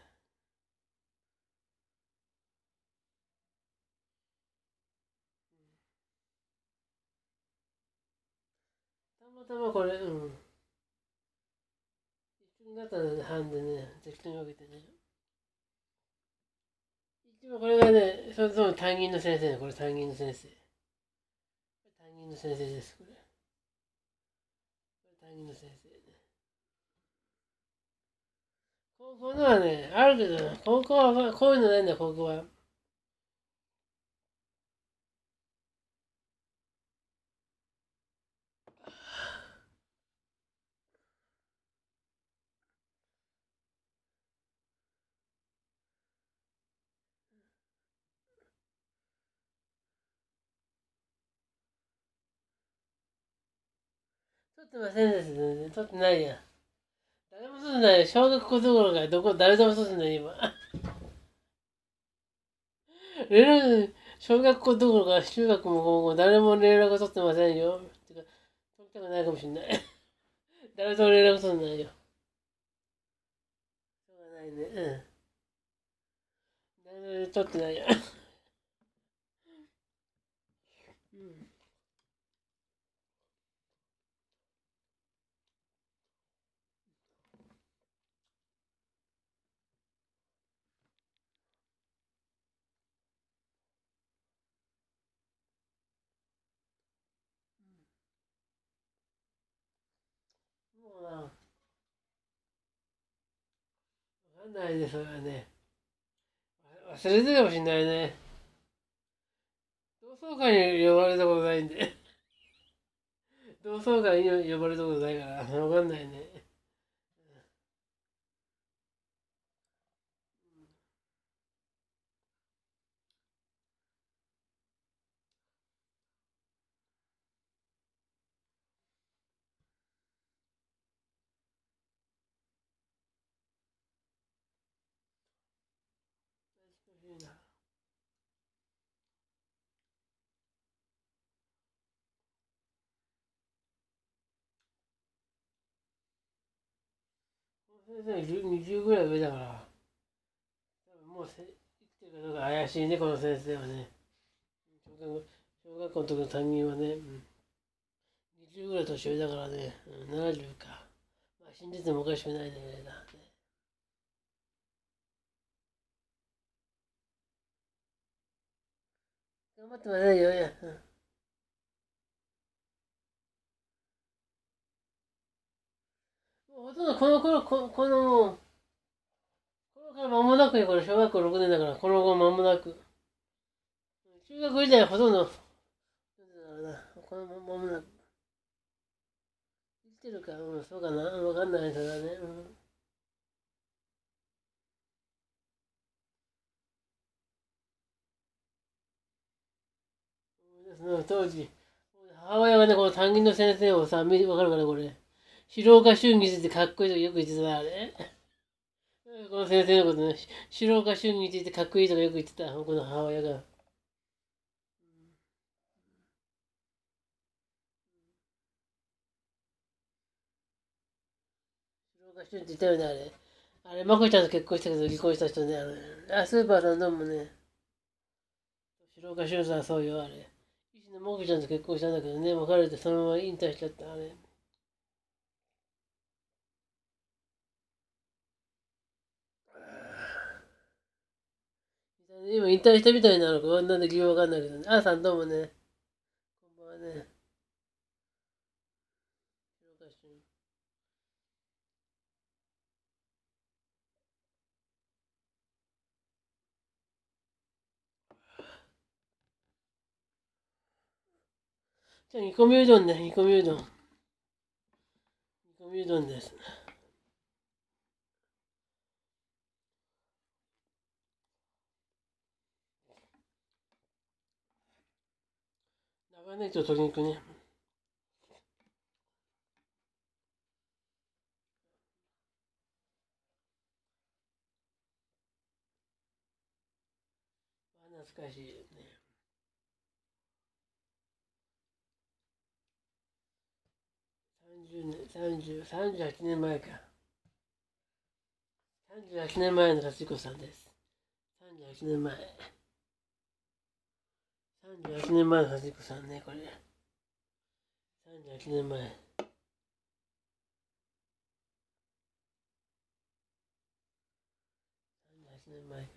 たまたまこれ、うん。一緒になったんだね、班でね、適当に分けてね。一応これがね、それとも担任の先生ね、これ担任の先生。担任の先生です、これ。これ担任の先生ね。高校のはね、あるけど、高校はこういうのないんだよ、高校は。撮ってませんですね。撮ってないや。誰も撮ってないよ。小学校どころか、どこ、誰でも撮ってない、今。連絡、小学校どころか、中学も高校、誰も連絡取ってませんよ。てか、取りたくないかもしれない。誰とも連絡取ってないよ。しょうがないね。うん。誰も取ってないよ。うん。もうな、わかんないね、それはね。忘れてるかもしれないね。同窓会に呼ばれたことないんで。同窓会に呼ばれたことないから、わかんないね。難しいな。先生にじゅうぐらい上だから、多分もうせ生きてるかどうか怪しいね、この先生はね。小学校の時の担任はね、うん、にじゅうぐらい年上だからね、うん、ななじゅうか。まあ、死んでてもおかしくないね、だね。頑張ってませんよ、いや。うん、もうほとんどこの頃、ここのもう、このから間もなくよ、これ小学校ろくねんだから、この後間もなく。中学時代はほとんど、だからな、この間もなく。生きてるか、うん、そうかな、わかんない、それはね。うん、その当時、母親がね、この担任の先生をさ、見わかるかな、これ。白岡春日ってかっこいいとかよく言ってたな、あれ。この先生のことね、白岡春日ってかっこいいとかよく言ってた、この母親が。白岡春日って言ったよね、あれ。あれ、まこちゃんと結婚したけど離婚した人ね、あれ。あ、スーパーさんどうもね。白岡春さん、そうよ、あれ。医師のまこちゃんと結婚したんだけどね、別れてそのまま引退しちゃった、あれ。今引退したみたいなのか、なんで理由わかんないけどね。あーさんどうもね。こんばんはね。白岡春。じゃあ煮込みうどんね、煮込みうどん。煮込みうどんです。長ネギと鶏肉ね。 懐かしいね。さんじゅうねん、さんじゅう、さんじゅうはちねんまえか。さんじゅうはちねんまえの勝彦さんです。さんじゅうはちねんまえ。さんじゅうはちねんまえの勝彦さんね、これ。さんじゅうはちねんまえ。さんじゅうはちねんまえか。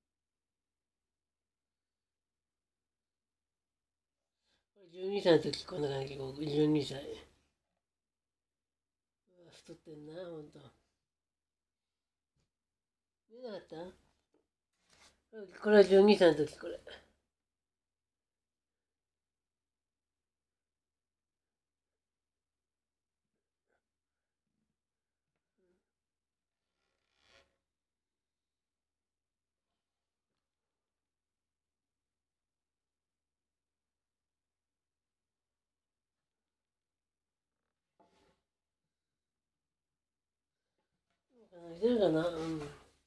これじゅうにさいの時こんな感じ、僕じゅうにさい。うわ、太ってんな、ほんと。見えなかったこれはじゅうにさいの時、これ。似てるかなうん。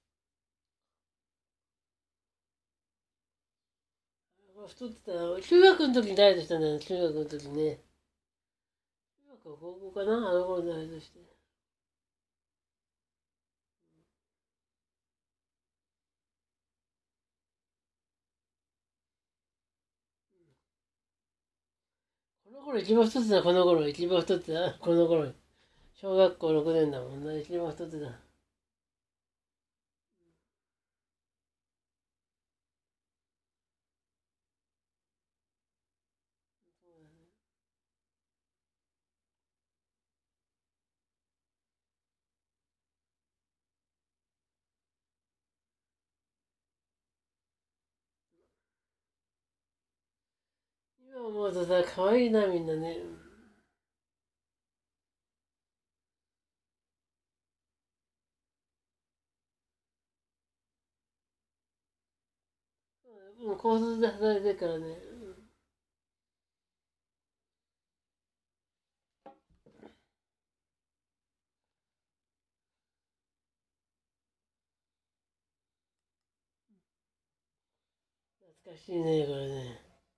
太ってた。中学の時にダイエットしたんだよ、中学の時ね。中学は高校かなあの頃ダイエットして。この頃一番太ってた、この頃一番太ってた、この頃。小学校ろくねんだもんな、一番太ってた。今思うとさ、可愛いな、みんなね。もう高卒で働いてるからね。懐かしいね、これね。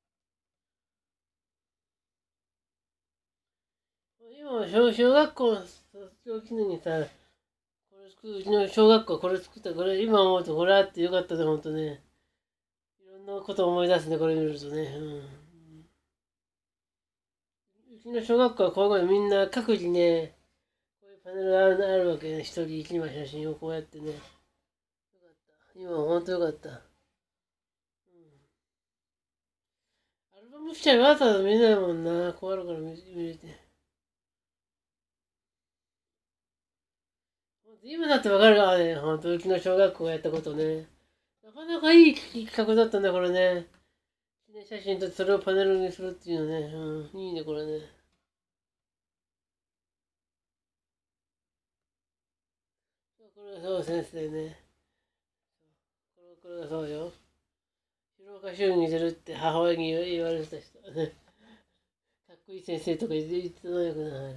今は小小学校の卒業記念にさ、これ作る、うちの小学校これ作った、これ今思うとこれあってよかったね、ほんとね。いろんなこと思い出すね、これ見るとね。うん。うちの小学校はこういうことみんな各自ね、こういうパネルがあるあるわけね。一人一枚写真をこうやってね。よかった。今はほんとよかった。うん。アルバムしちゃわざわざ見ないもんな。こうあるから見見れて。今だってわかるわね。ほんと、うちの小学校がやったことね。なかなかいい企画だったね、これね。記念写真撮ってそれをパネルにするっていうのね。うん。いいね、これね。これがそう先生ね。これこれがそうよ。広岡修に似てるって母親に言われてた人ね。かっこいい先生とか言ってたのよくな、あれ。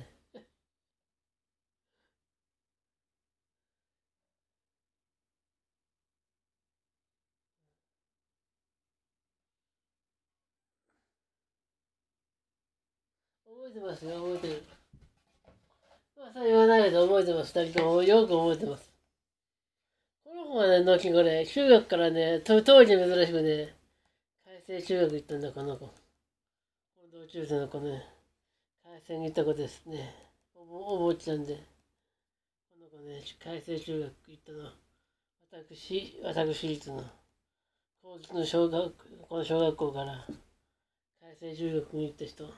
覚えてますよ、覚えてる。まあ、そう言わないけど覚えてます。二人ともよく覚えてます。この子はね、後これ、中学からね、当時珍しくね、開成中学行ったんだ、この子。同級生の子ね、開成に行った子ですね。おぼお坊ちゃんで、この子ね、開成中学行ったの。私、私立の、高知の小学、この小学校から、開成中学に行った人。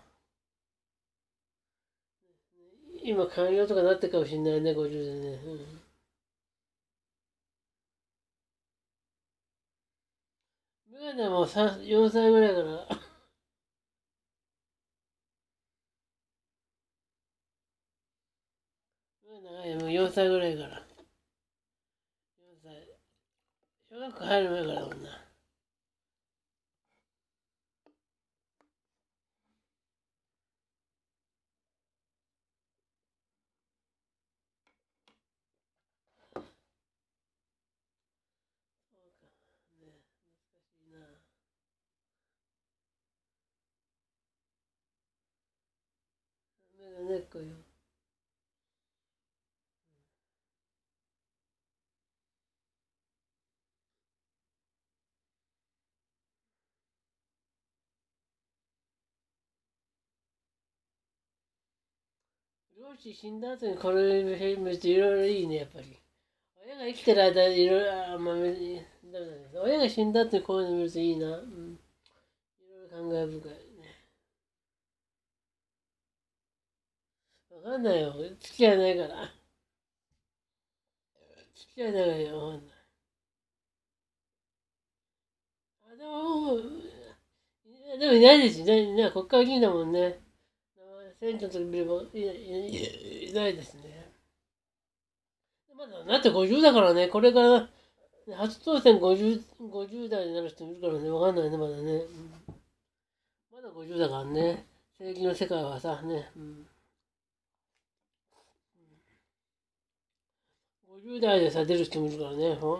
今、寛容とかなってるかもしれないね、ごじゅうでね。うん。メガネもよんさいぐらいから、メガネもうよんさいぐらいから。よんさい。小学校入る前からだもんな。そうか。ね、難しいな。 ね、こういう。両親死んだ後にこれ見るといろいろいいね、やっぱり。親が生きてる間、いろいろ、あ、まあ、ダメだね。親が死んだ後にこういうの見るといいな。うん。いろいろ感慨深いね。わかんないよ。付き合いないから。付き合いないからよ。わかんない。あ、でも、でもいないですよね。ね、国会議員だもんね。選挙の時見ればいないいないですね。まだ、だってごじゅうだからね、これから初当選ごじゅう、ごじゅう代になる人もいるからね、わかんないね、まだね。うん、まだごじゅうだからね、政治の世界はさ、ね、うん、ごじゅう代でさ、出る人もいるからね、うん。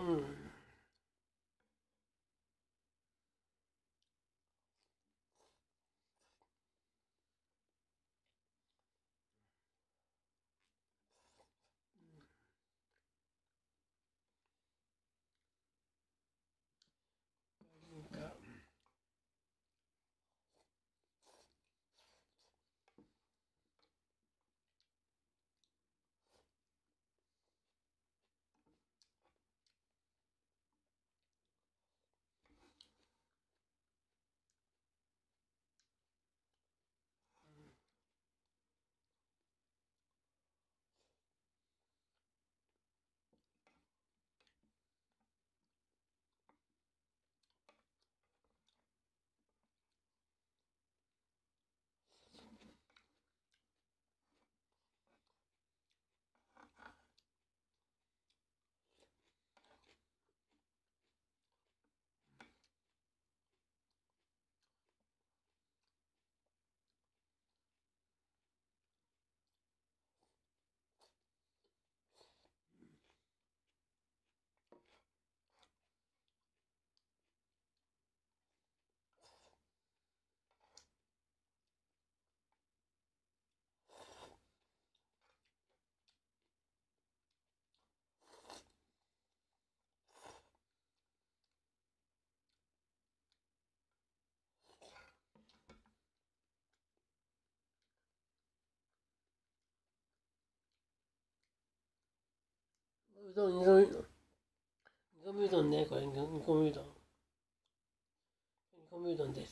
うどん、煮込み、煮込みうどんね、これ、煮込みうどん。煮込みうどんです。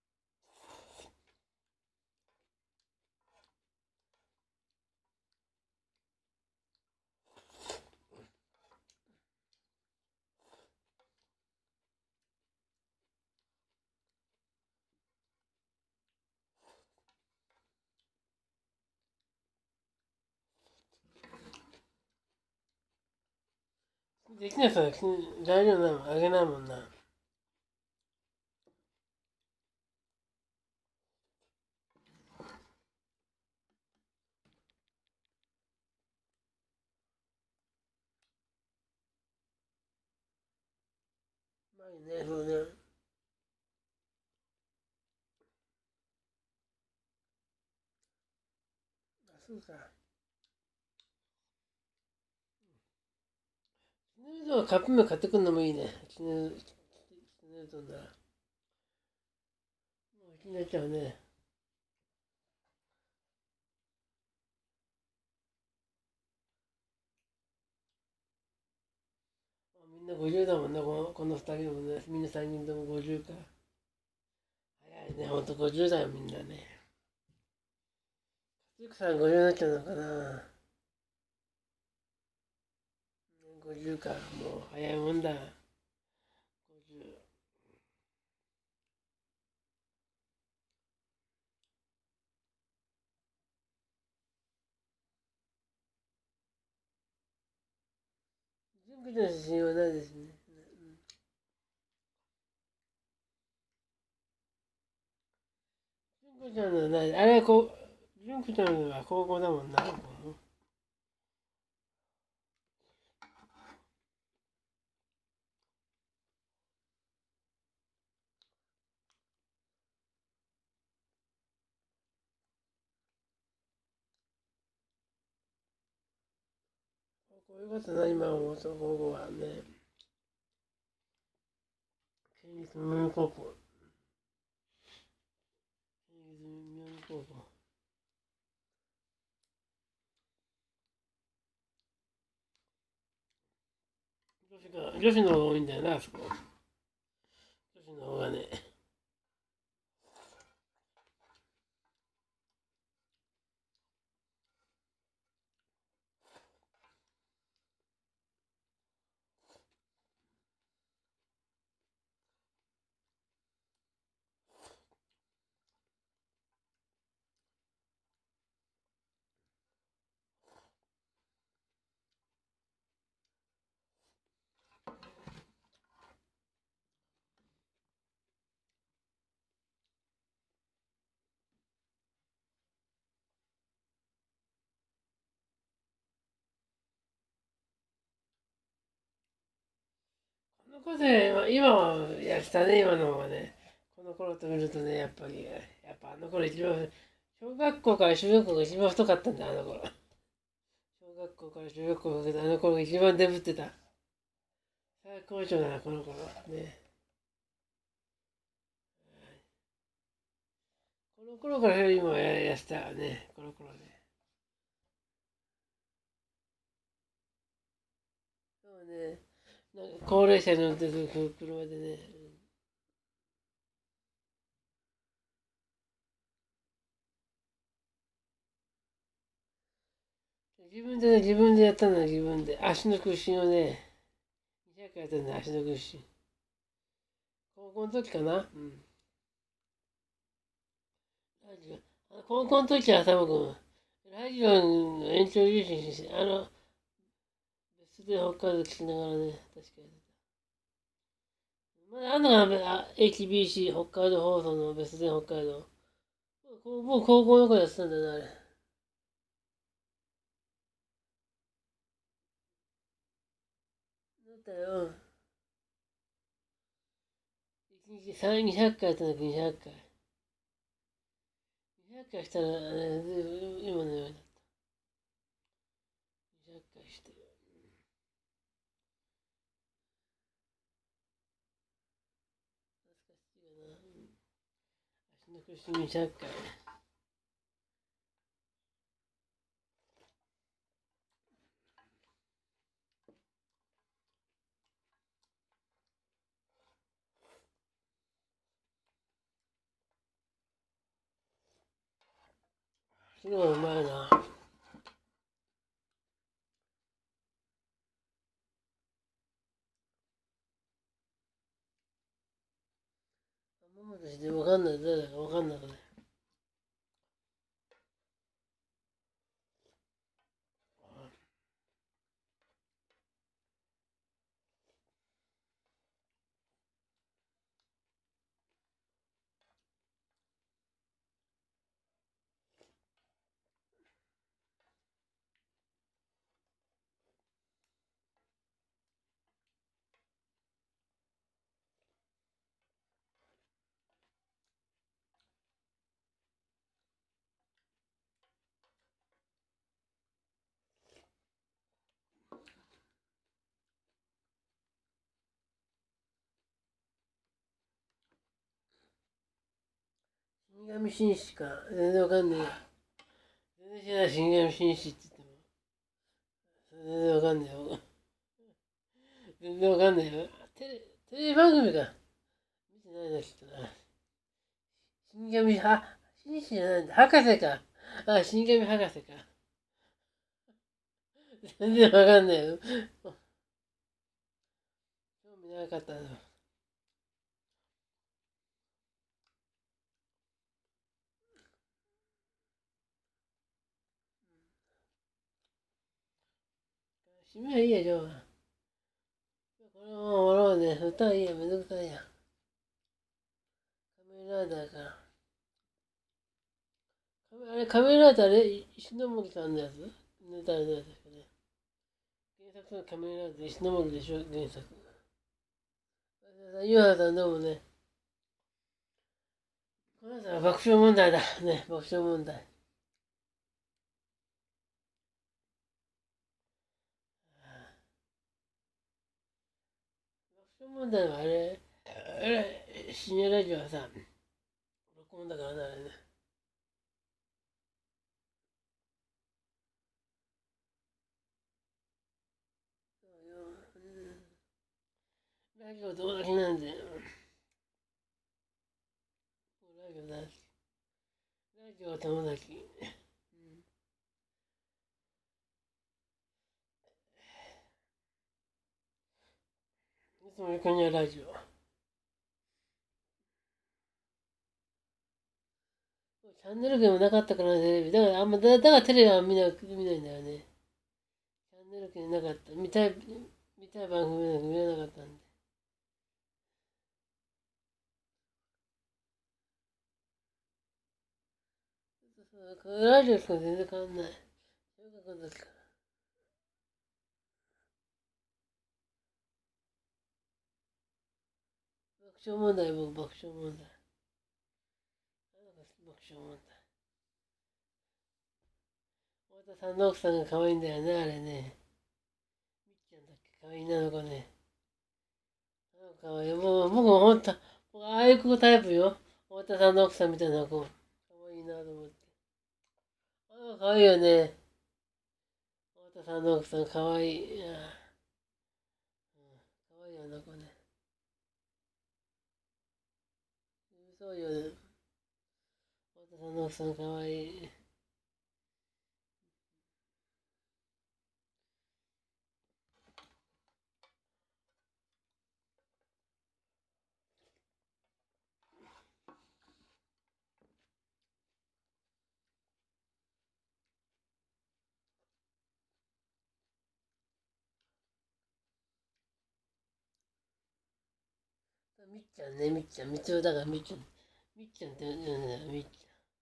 できない人は大丈夫なのあげないもんな。まあいいね、そうね。あ、そうか。きつねうどんはカップ麺買ってくるのもいいね。きつねうどんなら。もう気になっちゃうね。みんなごじゅうだもんね、このこのふたりもね。みんなさんにんともごじゅうか。早いね、ほんとごじゅうだよ、みんなね。つゆくさんごじゅうになっちゃうのかな。ごじゅうか、もう早いもんだ。ごじゅう。純子ちゃんの写真はないですね。純子ちゃんのはない。あれはこう、純子ちゃんは高校だもんな。 こういうことな、今思うと、午後はね、県立妙高校。県立妙高校。女子が、女子の方が多いんだよな、あそこ。女子の方がね。この子で、今今はやってたね、今の方がね。この頃と見るとね、やっぱり、やっぱあの頃一番、小学校から中学校が一番太かったんだ、あの頃。小学校から中学校かけてあの頃が一番デブってた。最高潮だな、この頃。ね。この頃から今はややってたわね、この頃ね。そうね。なんか高齢者に乗ってる車でね。自分でね、自分でやったのは自分で。足の屈伸をね、にひゃっかいやったんだ、足の屈伸。高校の時かな。うん。ラジオ。あの高校の時は多分、ラジオの延長重視にして、あの、別で北海道聞きながらね、確かに。まだあんのかな、あ エイチビーシー、北海道放送の別で北海道。もう高校の頃やってたんだよな、あれ。だったよ。いちにちさん、にひゃっかいやったんだけど、にひゃっかい。にひゃっかいしたら、ね、今のようになった。にひゃっかいして。懐かしいかな。足の屈伸にひゃっかい。すごいうまいな。ママとしてわかんない、誰だかわかんないからね。死神紳士か。全然わかんねえや。全然知らない、死神紳士って言っても。全然わかんねえよ。全然わかんないよ。テレ、テレビ番組か。見てないな、きっとな。死神、は、紳士じゃないんだ。博士か。あ、死神博士か。全然わかんないよ。興味なかったの。締めはいいや、じゃあ。これも終わろうね。歌はいいや、めんどくさいや。仮面ライダーか。あれ、仮面ライダー、あれ、石森さんのやつネタのやつですかね。原作の仮面ライダー、石森でしょ、原作。湯原さんどうもね。この後は爆笑問題だ。ね、爆笑問題。 問題はあれ、あれ、深夜ラジオはさ、録音だからな、あれね。そうよ。うん、ラジオ友達なんで、ラジオ大好き。ラジオ友達。うん。いつも横にはラジオ。チャンネル権もなかったからね、テレビ。だからあんま、だだからテレビは見な見ないんだよね。チャンネル権なかった。見たい、見たい番組なんか見れなかったんで。そうそう、ラジオしか全然変わんない。小学校の時から。爆笑問題、僕、爆笑問題。あの子爆笑問題。太田さんの奥さんが可愛いんだよね、あれね。みっちゃんだっけ、可愛い女の子ね。あの子可愛い。もう、僕もほんと、僕ああいう子タイプよ。太田さんの奥さんみたいな子。可愛いなと思って。あの子可愛いよね。太田さんの奥さん可愛い。いや、うん、可愛いよ、あの子ね。そうよね。太田さんの奥さん可愛い。みっちゃんね、みっちゃん。みつおだからみっちゃん。みっちゃんって言うんだよ、みっち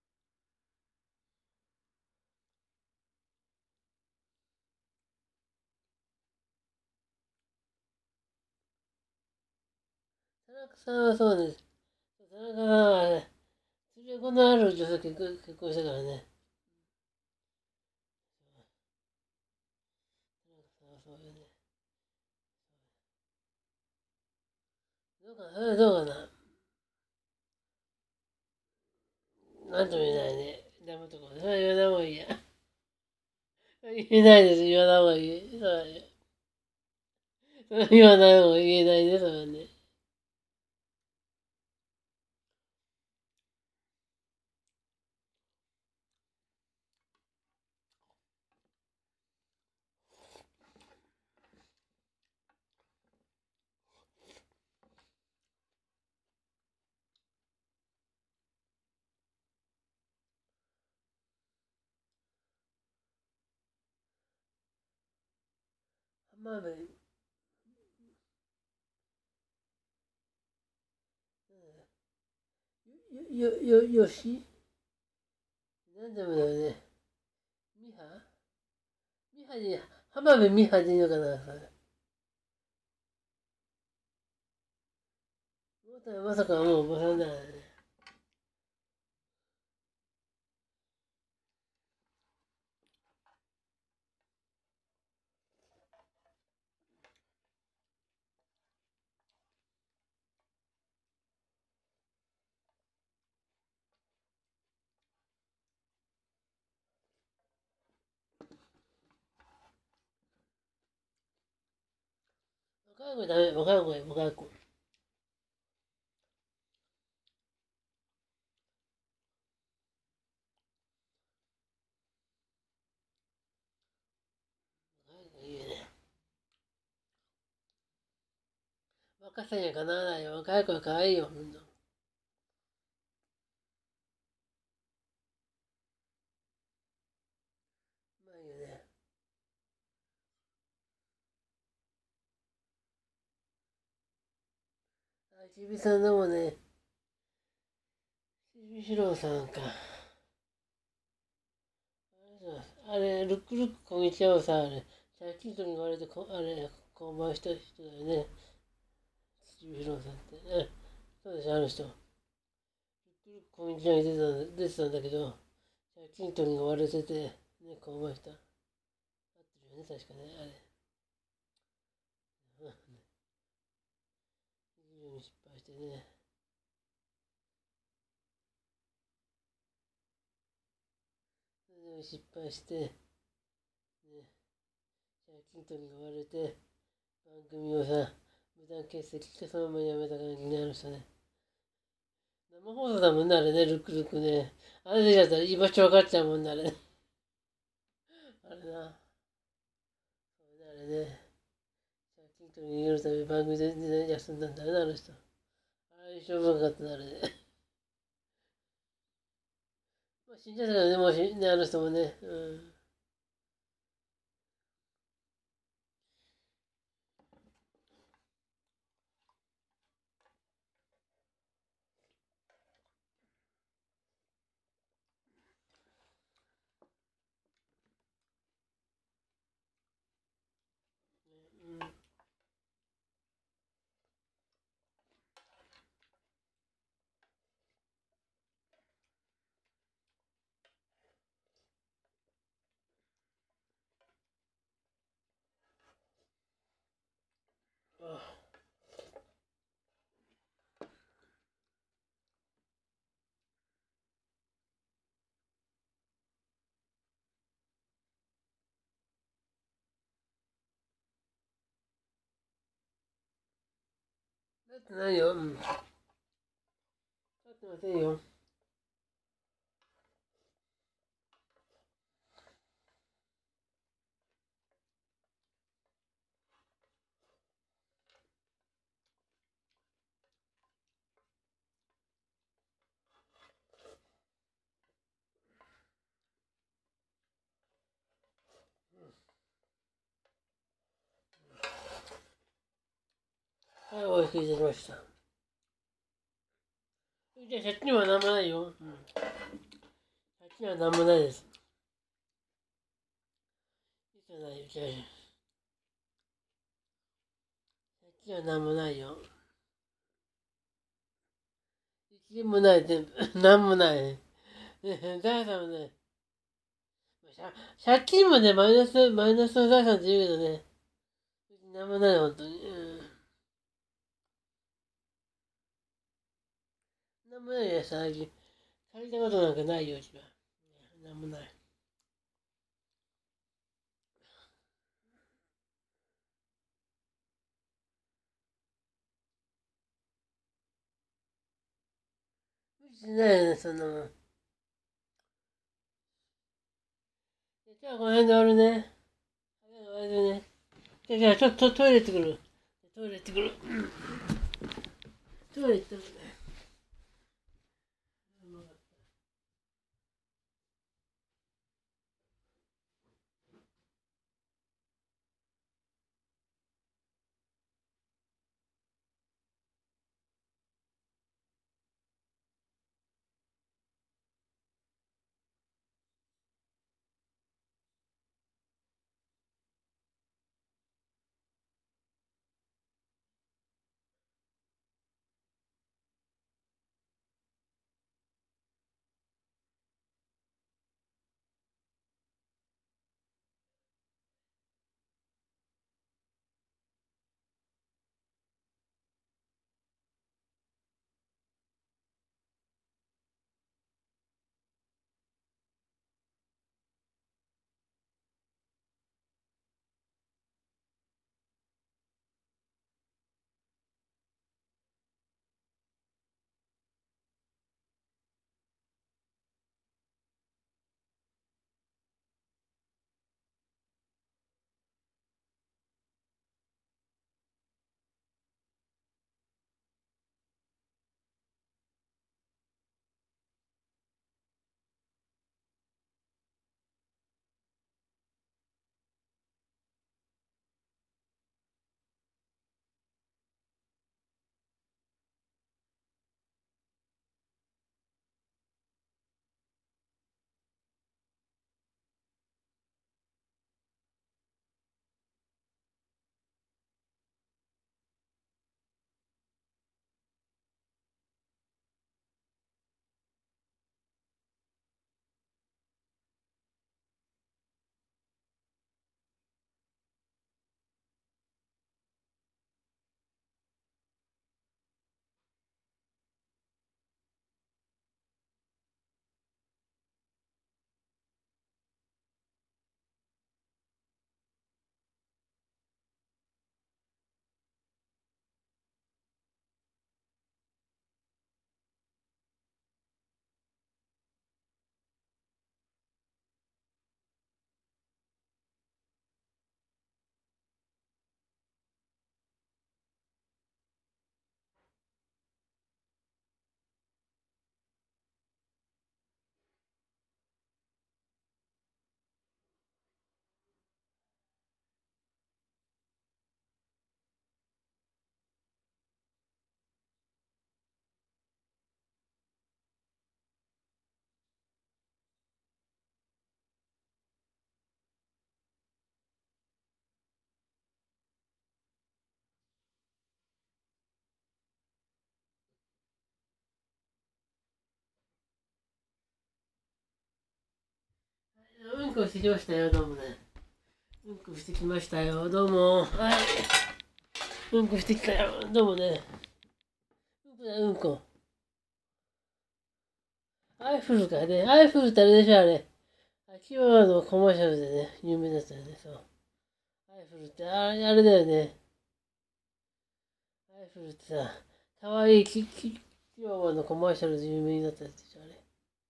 ゃん。田中さんはそうです。田中さんはあれ、連れ子のある女性と結結婚したからね。田中さんはそうよね。どうかな、それはどうかな。なんとも言えないね。ダメとこ。それは言わない方がいいや。言えないです。言わない方がいい。そうだね。それは言わない方が言えないね、それはね。浜辺、よ、よ、よ、よし、なんでもだよね。ミハミハで、浜辺ミハでいいのかな、それ。まさかもうおばさんだよね。若い子ダメ、若い子や、若い子。若い子いいよね。若さにはかなわないよ。若い子は可愛いよ、ほんと。まあいいよね。あ、ちびさんでもね、ちびしろうさんか。あれ、ルックルックこんにちはをさ、あれ、借金取りに言われてこ、あれ、こう回した人だよね。ちびしろうさんって。ね、そうでしょ、あの人。ルックルックこんにちはに出てたんだ出てたんだけど、借金取りに追われてて、ね、こう回した。合ってるよね、確かね、あれ。 うに失敗してね。それでも失敗して、ね、借金取りが割れて、番組をさ、無断欠席してそのままやめた感じになる人ね。生放送だもんね、あれね、ルックルックね。あれでやったら居場所分かっちゃうもんね、あれね。あれな。そうね、あれね。借金取りに逃げるために番組で、ね、休んだんだよね、あの人。あれ一生分かったな、あれね。まあ、死んじゃったからね、もうし、ね、あの人もね。うん。うん。あ、だってないよ。うん。だってませんよ。はい、おいしくいたしました。じゃあ、借金はなんもないよ。うん。借金はなんもないです。いつはないよ、じゃあ。借金はなんもないよ。一円もない、全部。なんもない。財産もない。借金もね、マイナス、マイナスの財産って言うけどね。なんもない、本当に。うん。なんもないよ、最近。借りたことなんかないよ、うちは。なんもない。無理しないよね、そんなもん。じゃあ、この辺で終わるね。終わるね。じゃあ、じゃあちょっとトイレ行ってくる。トイレ行ってくる。トイレ行ってくるね。 こしてきましたよ、どうもね。うんこしてきましたよ、どうも。はい。うんこしてきたよ、どうもね。うんこだよ、うんこ。アイフルかね。アイフルってあれでしょ、あれ。秋葉のコマーシャルでね、有名だったよね、そう。アイフルって、あれ、あれだよね。アイフルってさ、かわいいキキキワワのコマーシャルで有名になったやつでしょ、あれ。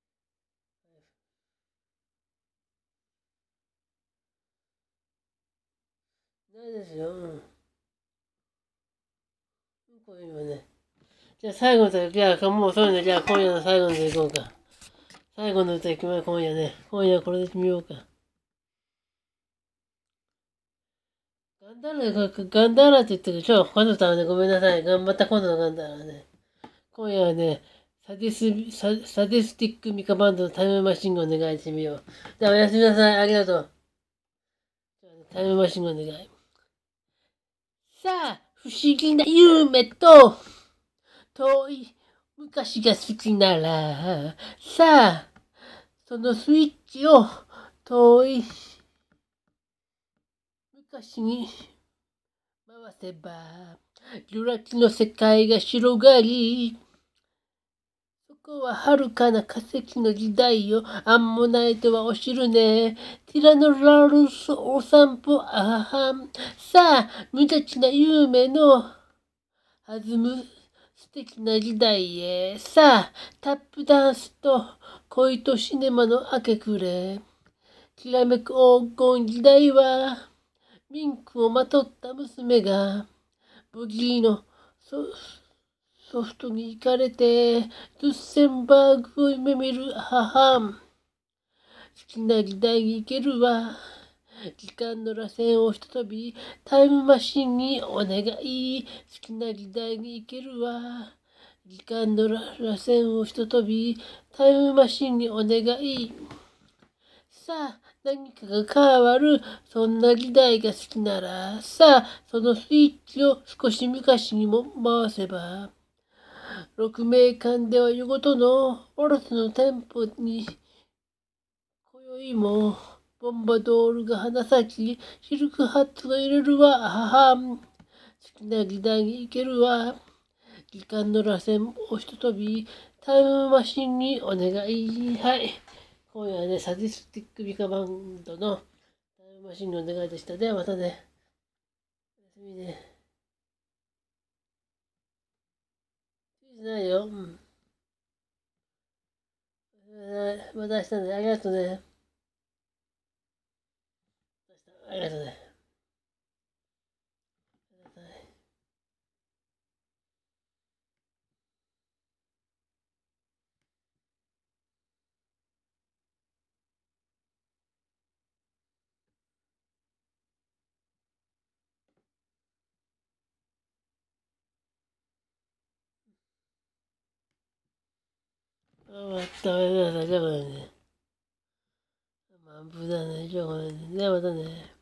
ないですよ、うん。うんこ今ね。じゃあ最後の歌、じゃあもうそういうの、じゃあ今夜の最後の歌いこうか。最後の歌いきまよ、今夜ね。今夜これで見ようか。ガンダーラ、ガンダーラって言ってるでしょ。今度はね、ごめんなさい。頑張った今度のガンダーラね。今夜はね、サディス、ササディスティックミカバンドのタイムマシンをお願いしてみよう。じゃあおやすみなさい。ありがとう。タイムマシンをお願い。さあ、不思議な夢と、遠い昔が好きなら、さあ、そのスイッチを遠い昔に回せば、ジュラ紀の世界が広がり、そこは遥かな化石の時代よ。アンモナイトはお汁ね。ティラノラルスお散歩、あはん。さあ、無邪気な夢の弾む素敵な時代へ。さあ、タップダンスと恋とシネマの明け暮れ。きらめく黄金時代は、ミンクをまとった娘が、ブギーのソソフトに行かれて、ドゥッセンバーグを夢見る母。好きな時代に行けるわ。時間の螺旋をひとたびタイムマシンにお願い。好きな時代に行けるわ。時間の螺旋をひとたびタイムマシンにお願い。さあ、何かが変わる。そんな時代が好きなら、さあ、そのスイッチを少し昔にも回せば。鹿鳴館では夜ごとのオロスの店舗に、今宵もボンバドールが花咲き、シルクハットが入れるわ、母。好きな時代に行けるわ。時間の螺旋をひとたびタイムマシンにお願い。はい。今夜はね、サディスティックミカバンドのタイムマシンにお願いでした。ではまたね。おやすみね。注意しないよ。うん。また明日ね。ありがとうね。ありがとうね。終わった。おやすみなさい。じゃあこれね。満腹だね。じゃあこれね。ではまたね。